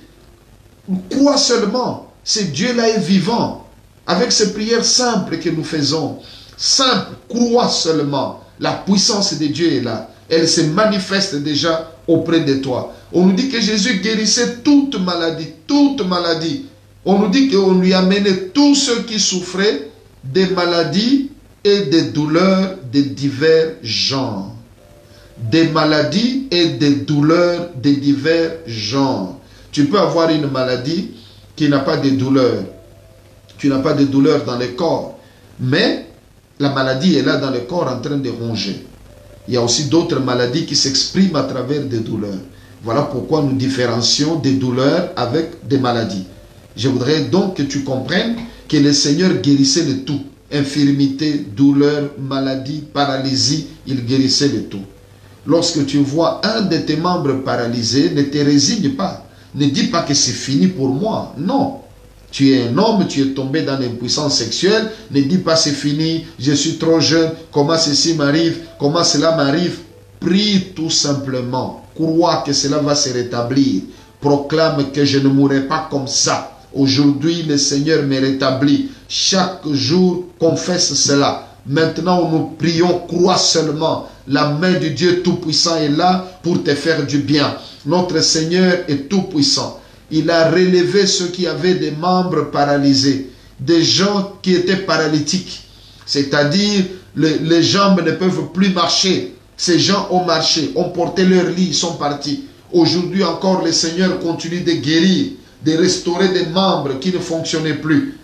Crois seulement, ce Dieu-là est vivant. Avec ces prières simples que nous faisons, simple, crois seulement. La puissance de Dieu est là. Elle se manifeste déjà auprès de toi. On nous dit que Jésus guérissait toute maladie, toute maladie. On nous dit qu'on lui amenait tous ceux qui souffraient des maladies et des douleurs de divers genres. Des maladies et des douleurs de divers genres. Tu peux avoir une maladie qui n'a pas de douleur. Tu n'as pas de douleur dans le corps. Mais la maladie est là dans le corps en train de ronger. Il y a aussi d'autres maladies qui s'expriment à travers des douleurs. Voilà pourquoi nous différencions des douleurs avec des maladies. Je voudrais donc que tu comprennes que le Seigneur guérissait le tout. Infirmité, douleur, maladie, paralysie, il guérissait le tout. Lorsque tu vois un de tes membres paralysé, ne te résigne pas. Ne dis pas que c'est fini pour moi. Non. Tu es un homme, tu es tombé dans l'impuissance sexuelle. Ne dis pas c'est fini, je suis trop jeune, comment ceci m'arrive, comment cela m'arrive. Prie tout simplement. Crois que cela va se rétablir. Proclame que je ne mourrai pas comme ça. Aujourd'hui, le Seigneur me rétablit. Chaque jour, confesse cela. Maintenant, nous prions, crois seulement. La main du Dieu Tout-Puissant est là pour te faire du bien. Notre Seigneur est Tout-Puissant. Il a relevé ceux qui avaient des membres paralysés, des gens qui étaient paralytiques. C'est-à-dire, les jambes ne peuvent plus marcher. Ces gens ont marché, ont porté leur lit, ils sont partis. Aujourd'hui encore, le Seigneur continue de guérir, de restaurer des membres qui ne fonctionnaient plus.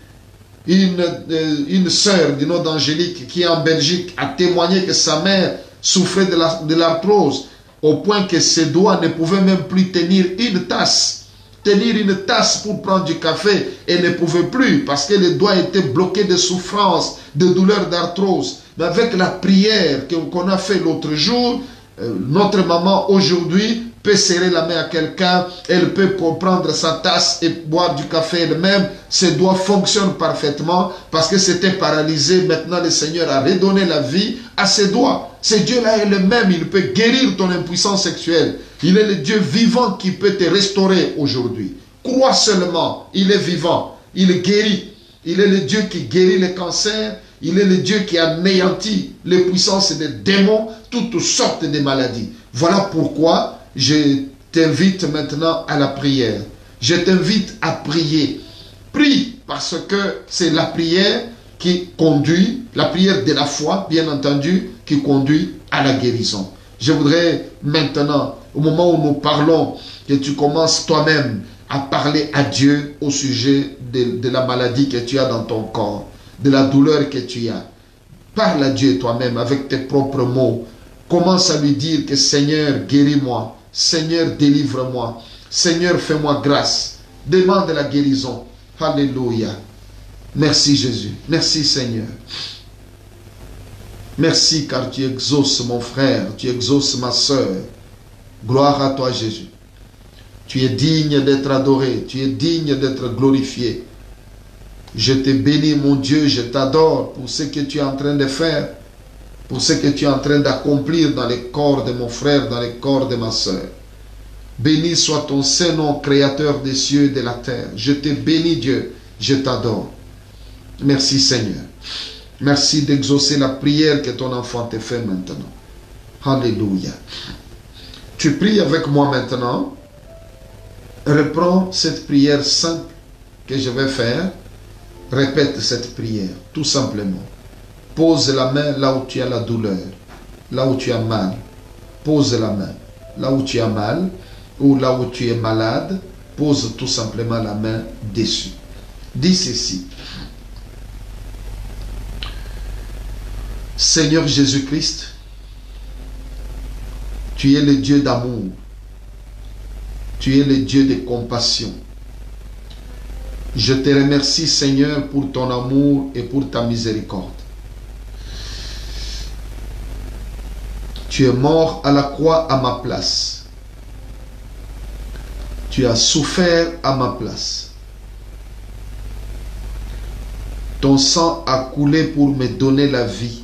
Une sœur du nom d'Angélique qui est en Belgique a témoigné que sa mère souffrait de l'arthrose au point que ses doigts ne pouvaient même plus tenir une tasse. Tenir une tasse pour prendre du café, elle ne pouvait plus parce que les doigts étaient bloqués de souffrance, de douleur d'arthrose. Mais avec la prière qu'on a fait l'autre jour, notre maman aujourd'hui peut serrer la main à quelqu'un, elle peut prendre sa tasse et boire du café elle-même. Ses doigts fonctionnent parfaitement parce que c'était paralysé. Maintenant, le Seigneur a redonné la vie à ses doigts. Ce Dieu-là est le même, il peut guérir ton impuissance sexuelle. Il est le Dieu vivant qui peut te restaurer aujourd'hui. Crois seulement, il est vivant, il guérit. Il est le Dieu qui guérit les cancers. Il est le Dieu qui anéantit les puissances des démons, toutes sortes de maladies. Voilà pourquoi je t'invite maintenant à la prière. Je t'invite à prier. Prie, parce que c'est la prière qui conduit, la prière de la foi, bien entendu, qui conduit à la guérison. Je voudrais maintenant, au moment où nous parlons, que tu commences toi-même à parler à Dieu au sujet de la maladie que tu as dans ton corps, de la douleur que tu as. Parle à Dieu toi-même avec tes propres mots. Commence à lui dire que Seigneur, guéris-moi. Seigneur, délivre-moi. Seigneur, fais-moi grâce. Demande la guérison. Alléluia. Merci Jésus. Merci Seigneur. Merci car tu exauces mon frère, tu exauces ma soeur. Gloire à toi Jésus. Tu es digne d'être adoré, tu es digne d'être glorifié. Je te bénis mon Dieu, je t'adore pour ce que tu es en train de faire, pour ce que tu es en train d'accomplir dans les corps de mon frère, dans les corps de ma soeur. Béni soit ton Saint-Nom, créateur des cieux et de la terre. Je te bénis Dieu, je t'adore. Merci Seigneur. Merci d'exaucer la prière que ton enfant te fait maintenant. Alléluia. Tu pries avec moi maintenant. Reprends cette prière simple que je vais faire. Répète cette prière, tout simplement. Pose la main là où tu as la douleur, là où tu as mal. Pose la main là où tu as mal ou là où tu es malade. Pose tout simplement la main dessus. Dis ceci. Seigneur Jésus-Christ, tu es le Dieu d'amour. Tu es le Dieu de compassion. Je te remercie, Seigneur, pour ton amour et pour ta miséricorde. Tu es mort à la croix à ma place. Tu as souffert à ma place. Ton sang a coulé pour me donner la vie.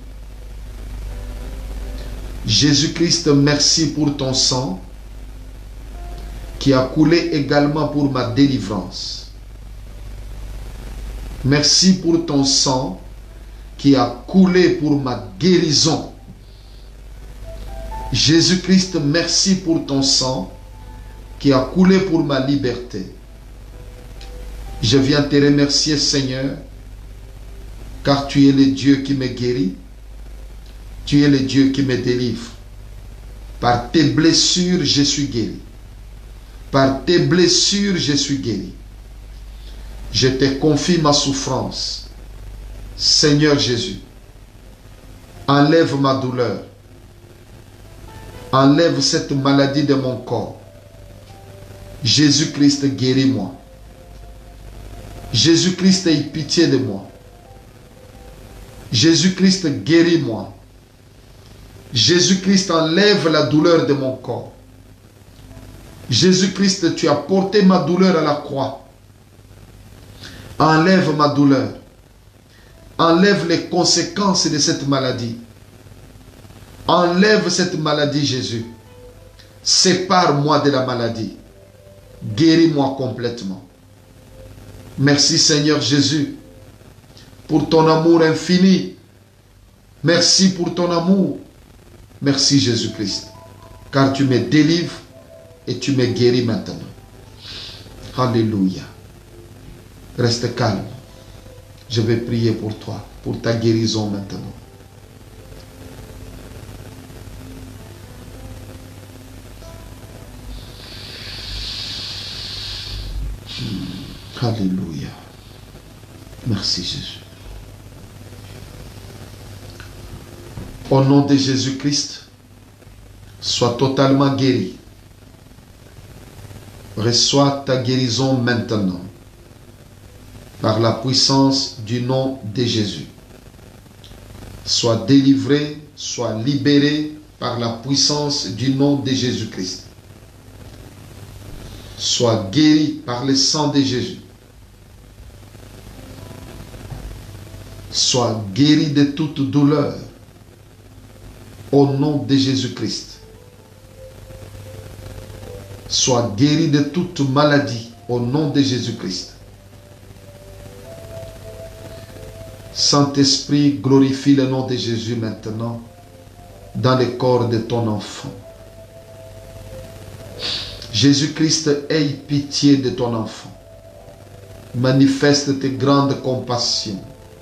Jésus-Christ, merci pour ton sang qui a coulé également pour ma délivrance. Merci pour ton sang qui a coulé pour ma guérison. Jésus-Christ, merci pour ton sang qui a coulé pour ma liberté. Je viens te remercier, Seigneur, car tu es le Dieu qui me guérit. Tu es le Dieu qui me délivre. Par tes blessures, je suis guéri. Par tes blessures, je suis guéri. Je te confie ma souffrance. Seigneur Jésus, enlève ma douleur. Enlève cette maladie de mon corps. Jésus-Christ, guéris-moi. Jésus-Christ, aie pitié de moi. Jésus-Christ, guéris-moi. Jésus-Christ, enlève la douleur de mon corps. Jésus-Christ, tu as porté ma douleur à la croix. Enlève ma douleur. Enlève les conséquences de cette maladie. Enlève cette maladie, Jésus. Sépare-moi de la maladie. Guéris-moi complètement. Merci, Seigneur Jésus, pour ton amour infini. Merci pour ton amour. Merci, Jésus-Christ, car tu me délivres et tu me guéris maintenant. Alléluia. Reste calme. Je vais prier pour toi, pour ta guérison maintenant. Alléluia. Merci Jésus. Au nom de Jésus-Christ, sois totalement guéri. Reçois ta guérison maintenant. Par la puissance du nom de Jésus. Sois délivré, sois libéré par la puissance du nom de Jésus-Christ. Sois guéri par le sang de Jésus. Sois guéri de toute douleur au nom de Jésus-Christ. Sois guéri de toute maladie au nom de Jésus-Christ. Saint-Esprit, glorifie le nom de Jésus maintenant dans le corps de ton enfant. Jésus-Christ, aie pitié de ton enfant. Manifeste tes grandes compassions.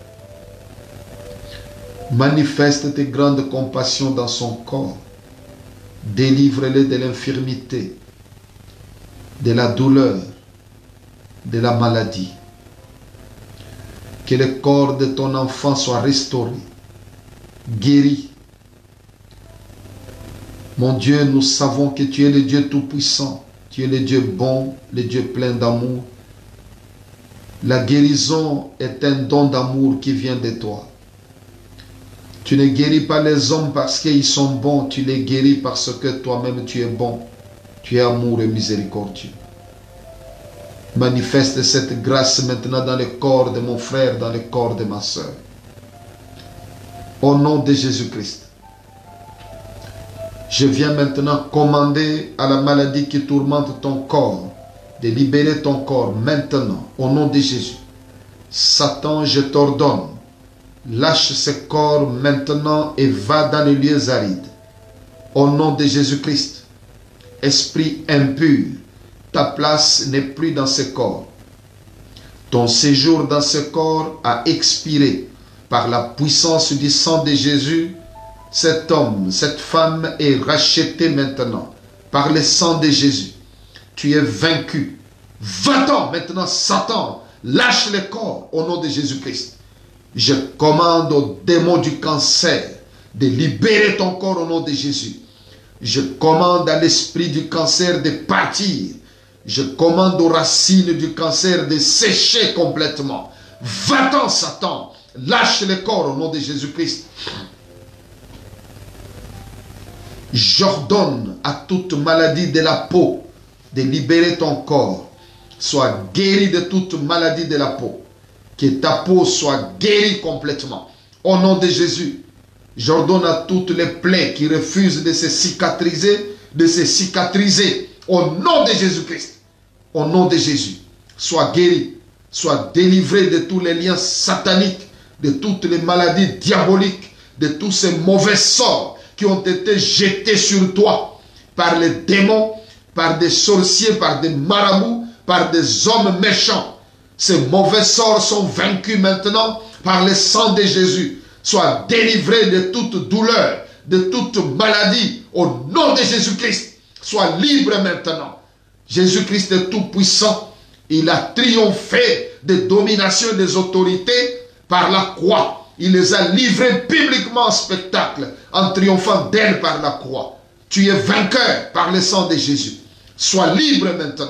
Manifeste tes grandes compassions dans son corps. Délivre-le de l'infirmité, de la douleur, de la maladie. Que le corps de ton enfant soit restauré, guéri. Mon Dieu, nous savons que tu es le Dieu tout-puissant. Tu es le Dieu bon, le Dieu plein d'amour. La guérison est un don d'amour qui vient de toi. Tu ne guéris pas les hommes parce qu'ils sont bons, tu les guéris parce que toi-même tu es bon. Tu es amour et miséricordieux. Manifeste cette grâce maintenant dans le corps de mon frère, dans le corps de ma soeur. Au nom de Jésus-Christ. Je viens maintenant commander à la maladie qui tourmente ton corps de libérer ton corps maintenant, au nom de Jésus. Satan, je t'ordonne, lâche ce corps maintenant et va dans les lieux arides. Au nom de Jésus-Christ, esprit impur, ta place n'est plus dans ce corps. Ton séjour dans ce corps a expiré par la puissance du sang de Jésus. Cet homme, cette femme est racheté maintenant par le sang de Jésus. Tu es vaincu. Va-t'en maintenant, Satan. Lâche le corps au nom de Jésus-Christ. Je commande au démon du cancer de libérer ton corps au nom de Jésus. Je commande à l'esprit du cancer de partir. Je commande aux racines du cancer de sécher complètement. Va-t'en, Satan. Lâche le corps au nom de Jésus-Christ. J'ordonne à toute maladie de la peau de libérer ton corps. Sois guéri de toute maladie de la peau. Que ta peau soit guérie complètement. Au nom de Jésus, j'ordonne à toutes les plaies qui refusent de se cicatriser, de se cicatriser. Au nom de Jésus-Christ. Au nom de Jésus, sois guéri. Sois délivré de tous les liens sataniques, de toutes les maladies diaboliques, de tous ces mauvais sorts qui ont été jetés sur toi par les démons, par des sorciers, par des marabouts, par des hommes méchants. Ces mauvais sorts sont vaincus maintenant par le sang de Jésus. Sois délivré de toute douleur, de toute maladie, au nom de Jésus-Christ. Sois libre maintenant. Jésus-Christ est tout puissant. Il a triomphé des dominations et des autorités par la croix. Il les a livrés publiquement en spectacle, en triomphant d'elle par la croix. Tu es vainqueur par le sang de Jésus. Sois libre maintenant.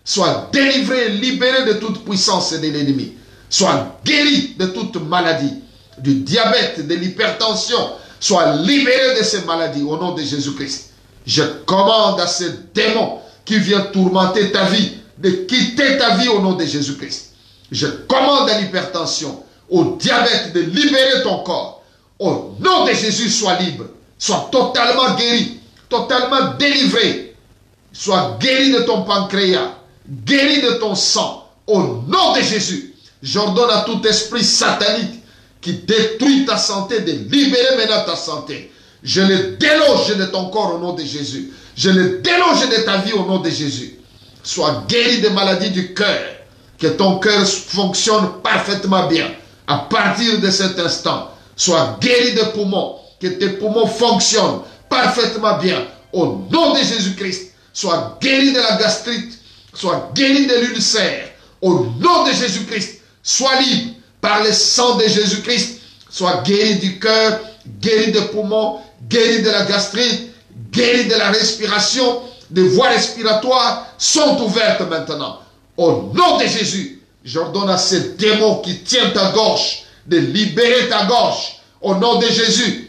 Sois délivré, libéré de toute puissance de l'ennemi. Sois guéri de toute maladie, du diabète, de l'hypertension. Sois libéré de ces maladies au nom de Jésus-Christ. Je commande à ces démons qui viennent tourmenter ta vie de quitter ta vie au nom de Jésus-Christ. Je commande à l'hypertension, au diabète de libérer ton corps. Au nom de Jésus, sois libre. Sois totalement guéri, totalement délivré. Sois guéri de ton pancréas, guéri de ton sang. Au nom de Jésus, j'ordonne à tout esprit satanique qui détruit ta santé de libérer maintenant ta santé. Je le déloge de ton corps au nom de Jésus. Je le déloge de ta vie au nom de Jésus. Sois guéri des maladies du cœur. Que ton cœur fonctionne parfaitement bien. À partir de cet instant, sois guéri des poumons. Que tes poumons fonctionnent parfaitement bien. Au nom de Jésus-Christ, sois guéri de la gastrite. Sois guéri de l'ulcère. Au nom de Jésus-Christ, sois libre par le sang de Jésus-Christ. Sois guéri du cœur, guéri des poumons, guéri de la gastrite, guéri de la respiration. Des voies respiratoires sont ouvertes maintenant. Au nom de Jésus, j'ordonne à ces démons qui tiennent ta gorge de libérer ta gorge. Au nom de Jésus,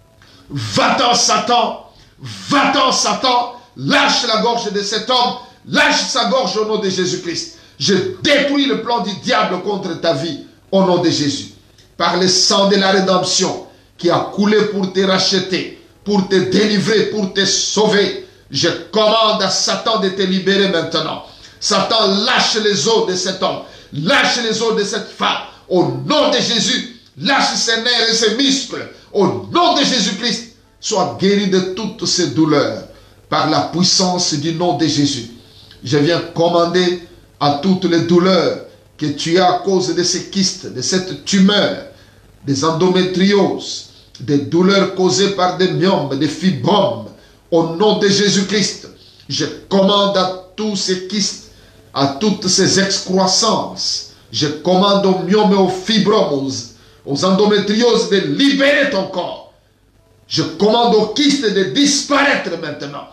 va-t'en Satan, va-t'en Satan, lâche la gorge de cet homme, lâche sa gorge au nom de Jésus-Christ. Je détruis le plan du diable contre ta vie au nom de Jésus. Par le sang de la rédemption qui a coulé pour te racheter, pour te délivrer, pour te sauver. Je commande à Satan de te libérer maintenant. Satan, lâche les os de cet homme. Lâche les os de cette femme. Au nom de Jésus, lâche ses nerfs et ses muscles. Au nom de Jésus-Christ, sois guéri de toutes ces douleurs. Par la puissance du nom de Jésus. Je viens commander à toutes les douleurs que tu as à cause de ces kystes, de cette tumeur, des endométrioses, des douleurs causées par des myomes, des fibromes. Au nom de Jésus-Christ, je commande à tous ces kystes, à toutes ces excroissances. Je commande aux myomes et aux fibromes, aux endométrioses de libérer ton corps. Je commande aux kystes de disparaître maintenant.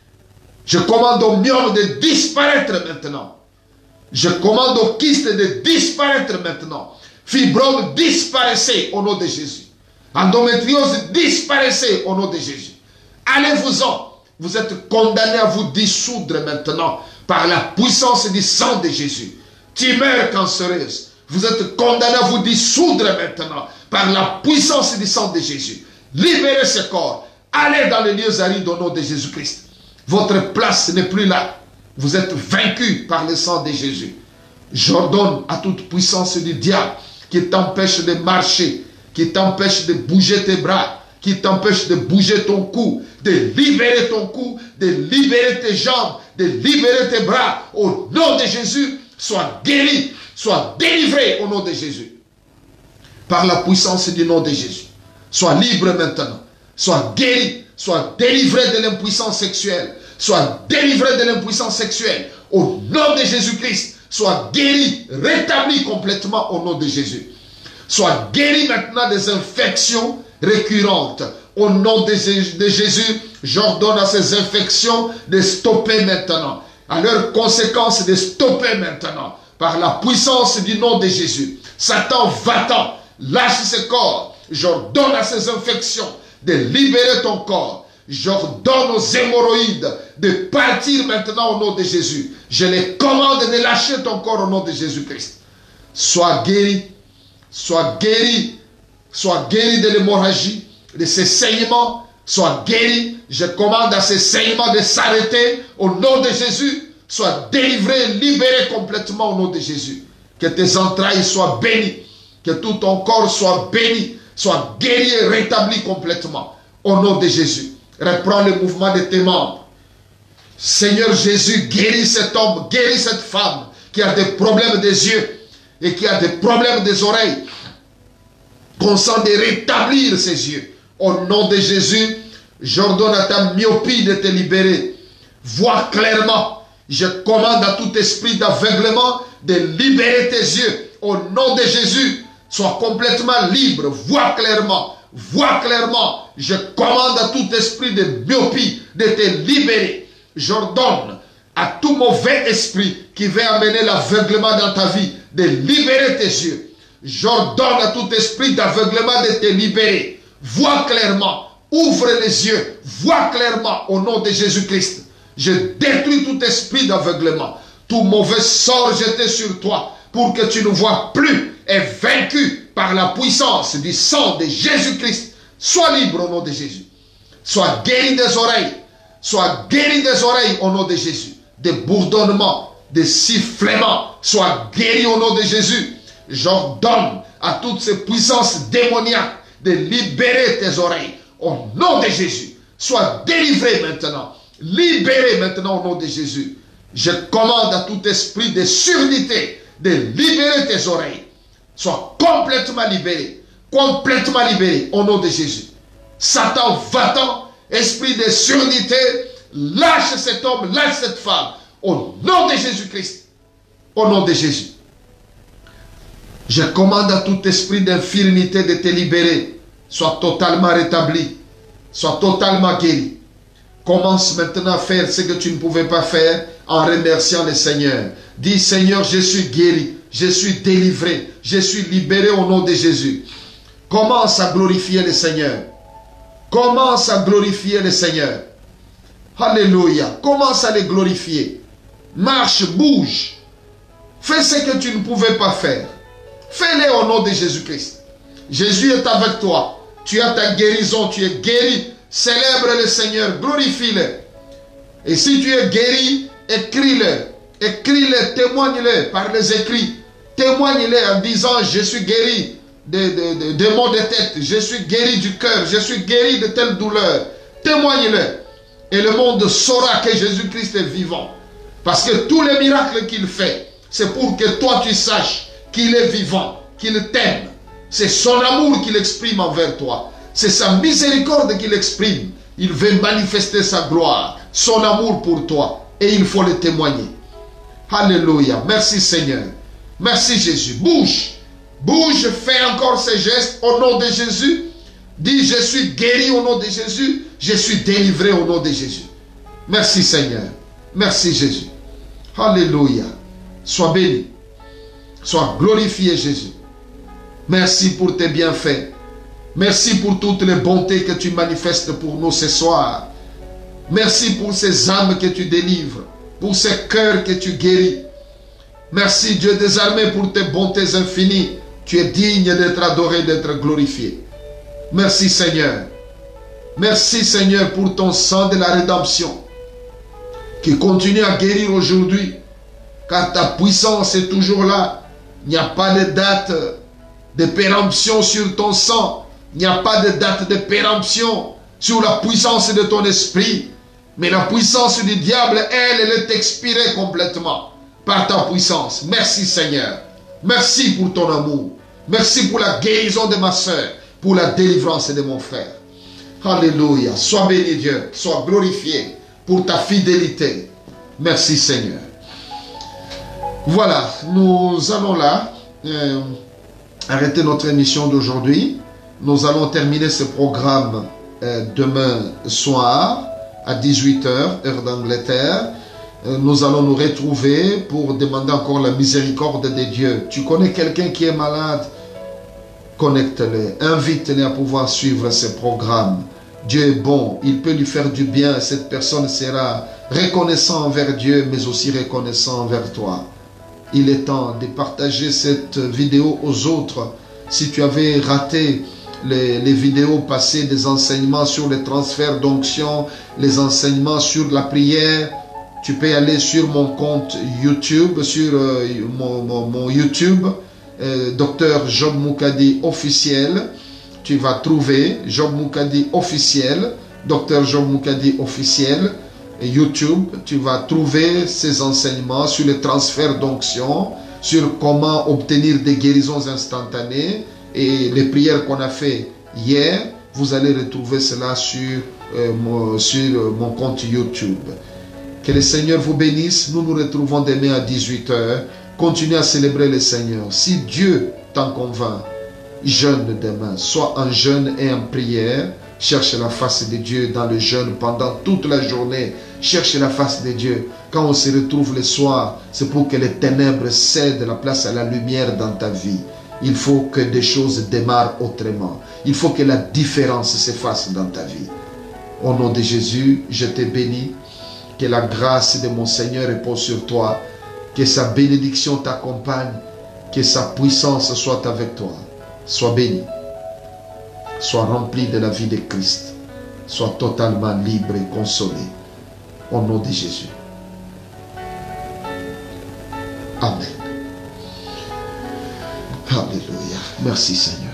Je commande aux myomes de disparaître maintenant. Je commande aux kystes de disparaître maintenant. Fibromes, disparaissez au nom de Jésus. Endométriose, disparaissez au nom de Jésus. Allez-vous-en. Vous êtes condamnés à vous dissoudre maintenant par la puissance du sang de Jésus. Tumeur cancéreuse, vous êtes condamnés à vous dissoudre maintenant par la puissance du sang de Jésus. Libérez ce corps. Allez dans les lieux arides au nom de Jésus-Christ. Votre place n'est plus là. Vous êtes vaincus par le sang de Jésus. J'ordonne à toute puissance du diable qui t'empêche de marcher, qui t'empêche de bouger tes bras, qui t'empêche de bouger ton cou, de libérer ton cou, de libérer tes jambes, de libérer tes bras. Au nom de Jésus, sois guéri, sois délivré au nom de Jésus. Par la puissance du nom de Jésus. Sois libre maintenant. Sois guéri, sois délivré de l'impuissance sexuelle. Sois délivré de l'impuissance sexuelle. Au nom de Jésus-Christ, sois guéri, rétabli complètement au nom de Jésus. Sois guéri maintenant des infections récurrentes. Au nom de Jésus, j'ordonne à ces infections de stopper maintenant. À leurs conséquences, de stopper maintenant. Par la puissance du nom de Jésus. Satan, va-t'en. Lâche ce corps. J'ordonne à ces infections de libérer ton corps. J'ordonne aux hémorroïdes de partir maintenant au nom de Jésus. Je les commande de lâcher ton corps au nom de Jésus-Christ. Sois guéri. Sois guéri. Sois guéri de l'hémorragie, de ces saignements. Sois guéri. Je commande à ces saignements de s'arrêter au nom de Jésus. Sois délivré, libéré complètement au nom de Jésus. Que tes entrailles soient bénies. Que tout ton corps soit béni. Sois guéri et rétabli complètement. Au nom de Jésus. Reprends le mouvement de tes membres. Seigneur Jésus, guéris cet homme, guéris cette femme qui a des problèmes des yeux et qui a des problèmes des oreilles. Consent de rétablir ses yeux. Au nom de Jésus, j'ordonne à ta myopie de te libérer. Vois clairement. Je commande à tout esprit d'aveuglement de libérer tes yeux. Au nom de Jésus, sois complètement libre. Vois clairement. Vois clairement. Je commande à tout esprit de myopie de te libérer. J'ordonne à tout mauvais esprit qui veut amener l'aveuglement dans ta vie, de libérer tes yeux. J'ordonne à tout esprit d'aveuglement de te libérer. Vois clairement, ouvre les yeux, vois clairement au nom de Jésus-Christ. Je détruis tout esprit d'aveuglement. Tout mauvais sort jeté sur toi pour que tu ne vois plus et vaincu par la puissance du sang de Jésus-Christ. Sois libre au nom de Jésus. Sois guéri des oreilles. Sois guéri des oreilles au nom de Jésus. Des bourdonnements, des sifflements. Sois guéri au nom de Jésus. J'ordonne à toutes ces puissances démoniaques de libérer tes oreilles au nom de Jésus. Sois délivré maintenant. Libéré maintenant au nom de Jésus. Je commande à tout esprit de surdité de libérer tes oreilles. Sois complètement libéré. Complètement libéré au nom de Jésus. Satan, va-t'en. Esprit de surdité, lâche cet homme, lâche cette femme. Au nom de Jésus-Christ. Au nom de Jésus. Je commande à tout esprit d'infirmité de te libérer. Sois totalement rétabli. Sois totalement guéri. Commence maintenant à faire ce que tu ne pouvais pas faire en remerciant le Seigneur. Dis, Seigneur, je suis guéri. Je suis délivré. Je suis libéré au nom de Jésus. Commence à glorifier le Seigneur. Commence à glorifier le Seigneur. Alléluia. Commence à le glorifier. Marche, bouge. Fais ce que tu ne pouvais pas faire. Fais-le au nom de Jésus-Christ. Jésus est avec toi. Tu as ta guérison. Tu es guéri. Célèbre le Seigneur. Glorifie-le. Et si tu es guéri, écris-le. Écris-le. Témoigne-le par les écrits. Témoigne-le en disant, je suis guéri de maux de tête. Je suis guéri du cœur. Je suis guéri de telle douleur. Témoigne-le. Et le monde saura que Jésus-Christ est vivant. Parce que tous les miracles qu'il fait, c'est pour que toi tu saches qu'il est vivant, qu'il t'aime. C'est son amour qu'il exprime envers toi. C'est sa miséricorde qu'il exprime. Il veut manifester sa gloire, son amour pour toi. Et il faut le témoigner. Alléluia. Merci Seigneur. Merci Jésus. Bouge. Bouge, fais encore ces gestes au nom de Jésus. Dis, je suis guéri au nom de Jésus. Je suis délivré au nom de Jésus. Merci Seigneur. Merci Jésus. Alléluia. Sois béni. Sois glorifié Jésus. Merci pour tes bienfaits. Merci pour toutes les bontés que tu manifestes pour nous ce soir. Merci pour ces âmes que tu délivres. Pour ces cœurs que tu guéris. Merci Dieu des armées pour tes bontés infinies. Tu es digne d'être adoré, d'être glorifié. Merci Seigneur. Merci Seigneur pour ton sang de la rédemption qui continue à guérir aujourd'hui, car ta puissance est toujours là. Il n'y a pas de date de péremption sur ton sang. Il n'y a pas de date de péremption sur la puissance de ton esprit. Mais la puissance du diable, elle est expirée complètement par ta puissance. Merci Seigneur. Merci pour ton amour. Merci pour la guérison de ma soeur, pour la délivrance de mon frère. Alléluia. Sois béni Dieu. Sois glorifié pour ta fidélité. Merci Seigneur. Voilà, nous allons là arrêter notre émission d'aujourd'hui. Nous allons terminer ce programme demain soir à 18 h, heure d'Angleterre. Nous allons nous retrouver pour demander encore la miséricorde de Dieu. Tu connais quelqu'un qui est malade? Connecte-le, invite-le à pouvoir suivre ce programme. Dieu est bon, il peut lui faire du bien. Cette personne sera reconnaissant envers Dieu, mais aussi reconnaissant envers toi. Il est temps de partager cette vidéo aux autres. Si tu avais raté les vidéos passées des enseignements sur les transferts d'onction, les enseignements sur la prière, tu peux aller sur mon compte YouTube, sur mon YouTube, Dr Job Moukadi officiel. Tu vas trouver Job Moukadi officiel, Dr Job Moukadi officiel, et YouTube. Tu vas trouver ces enseignements sur les transferts d'onction, sur comment obtenir des guérisons instantanées et les prières qu'on a fait hier. Vous allez retrouver cela sur mon compte YouTube. Que le Seigneur vous bénisse. Nous nous retrouvons demain à 18 h. Continuez à célébrer le Seigneur. Si Dieu t'en convainc, jeûne demain. Sois en jeûne et en prière. Cherche la face de Dieu dans le jeûne pendant toute la journée. Cherche la face de Dieu. Quand on se retrouve le soir, c'est pour que les ténèbres cèdent la place à la lumière dans ta vie. Il faut que des choses démarrent autrement. Il faut que la différence se fasse dans ta vie. Au nom de Jésus, je te bénis. Que la grâce de mon Seigneur repose sur toi. Que sa bénédiction t'accompagne. Que sa puissance soit avec toi. Sois béni. Sois rempli de la vie de Christ. Sois totalement libre et consolé. Au nom de Jésus. Amen. Alléluia. Merci Seigneur.